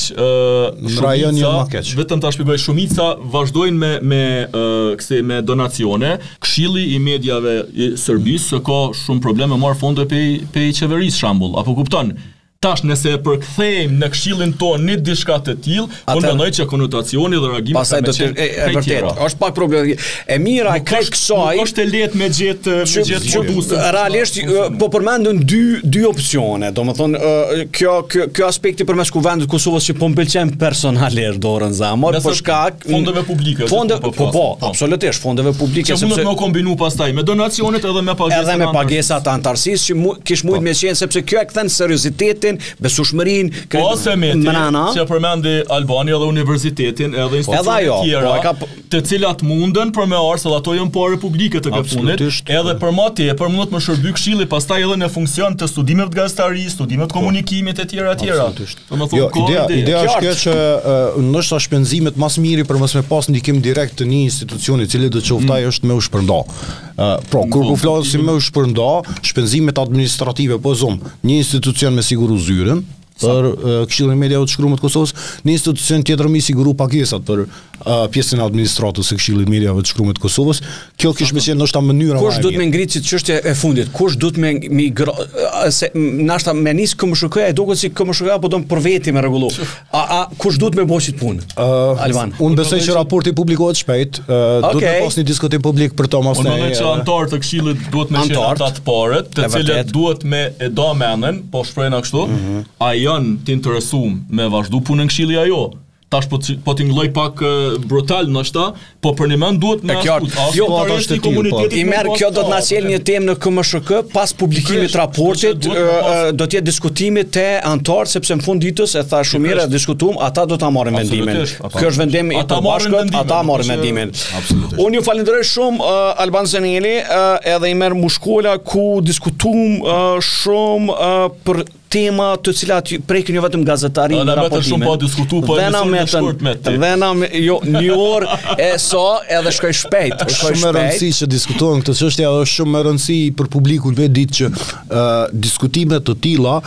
në rajon jo më keq. Vetëm ta shpjegoj, shumica vazhdojnë me me uh, këse me donacione. Këshilli i mediave i Serbisë se ka shumë probleme marr fonde pe pe qeverisë shembull, apo kupton? Tash nëse e përkthejmë në këshillin tonë një diçka të tillë, unë mendoj që konotacioni dhe reagimi pastaj do të e vërtet. Është pak problem. E mira e krejt kësaj. Nuk është e lehtë me gjetë me gjetë produsën. Realisht po përmendën dy dy opsione. Domethënë kjo kjo kjo aspekti përmes kuvendit Kosovës që po m'pëlqen personalisht dorën zamor për shkak fondeve publike. Fonde po po, absolutisht fondeve publike sepse mund të kombinu pastaj me donacionet edhe me pagesat. Edhe me pagesat antarësisë që kish mujt me qenë sepse kjo e kthen seriozitetin, besueshmërinë, ose me që përmendi Albania edhe universitetin, edhe institucionet e tjera, të cilat munden për me arsë, edhe ato janë po republike të këtë fundit, edhe për ma tepër mund të më shërby këshilli pastaj edhe në funksion të studimet gazetari, studimet komunikimit e tjera tjera. Jo, ideja ideja është kjo që ndoshta shpenzimet mas miri për mos me pas ndikim direkt të një institucioni i cili do të qoftaj është me u shpërnda. Pra, kur po flasim me u shpërnda, shpenzimet administrative po zom, një institucion me siguru zyrën për uh, Këshillin e Mediave të Shkruar të Kosovës, një institucion tjetër mi siguru pagesat për uh, pjesën e administratës së Këshillit të Mediave të Shkruar të Kosovës. Kjo kish më qenë ndoshta mënyra më e mirë. Kush duhet me ngritë si çështja e fundit? Kush duhet me migro se nashta me nis K M S K-ja e duket si K M S K apo do për veti me rregullu. A a kush duhet me bëj punë? Uh, Alban. Unë besoj që raporti publikohet shpejt, uh, okay. Duhet të pas një diskutim publik për to mos ne. Unë mendoj që antarët e Këshillit duhet me qenë ata të parët, të cilët duhet me e do mendën, po shprehna kështu. Janë të interesuar me vazhdu punën Këshilli ajo. Tash po po tingëlloj pak uh, brutal ndoshta, po për një mend duhet me askull. Jo, po është komuniteti. I merr kjo do të na sjell një temë në K M S K pas publikimit të raportit, uh, do të jetë diskutimi te antar sepse në fund ditës e tha shumë mirë, diskutuam, ata do ta marrin vendimin. Kjo është vendim i përbashkët, ata marrin vendimin. Unë ju falenderoj shumë uh, Alban Zeneli, uh, edhe i merr mushkola ku diskutuam uh, shumë uh, për tema të cilat prekin jo vetëm gazetari në raportimin. Shumë po diskutu, po e me shkurt me ti. Dhe na jo një orë e so edhe shkoj shpejt. Është shumë e rëndësishme që diskutohen këtë çështje, edhe është shumë e rëndësishme për publikun vetë ditë që uh, diskutime të tilla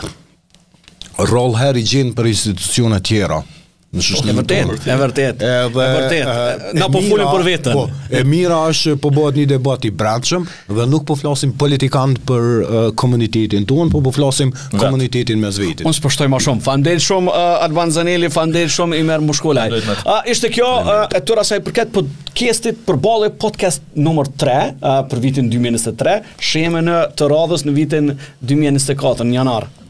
rol herë i gjen për institucione të tjera. E vërtet, e vërtet, e vërtet. Na po folim për veten. Po, e mira është po bëhet një debat i brendshëm dhe nuk po flasim politikant për uh, komunitetin tonë, po po flasim komunitetin mes vetit. Unë s'po shtoj më shumë. Faleminderit shumë uh, Alban Zeneli, faleminderit shumë Imer Mushkolaj. Uh, ishte kjo uh, e tëra sa i përket podcastit përballë podcast numër tre uh, për vitin dy mijë e njëzet e tre, sheme në të radhës në vitin dy mijë e njëzet e katër në janar.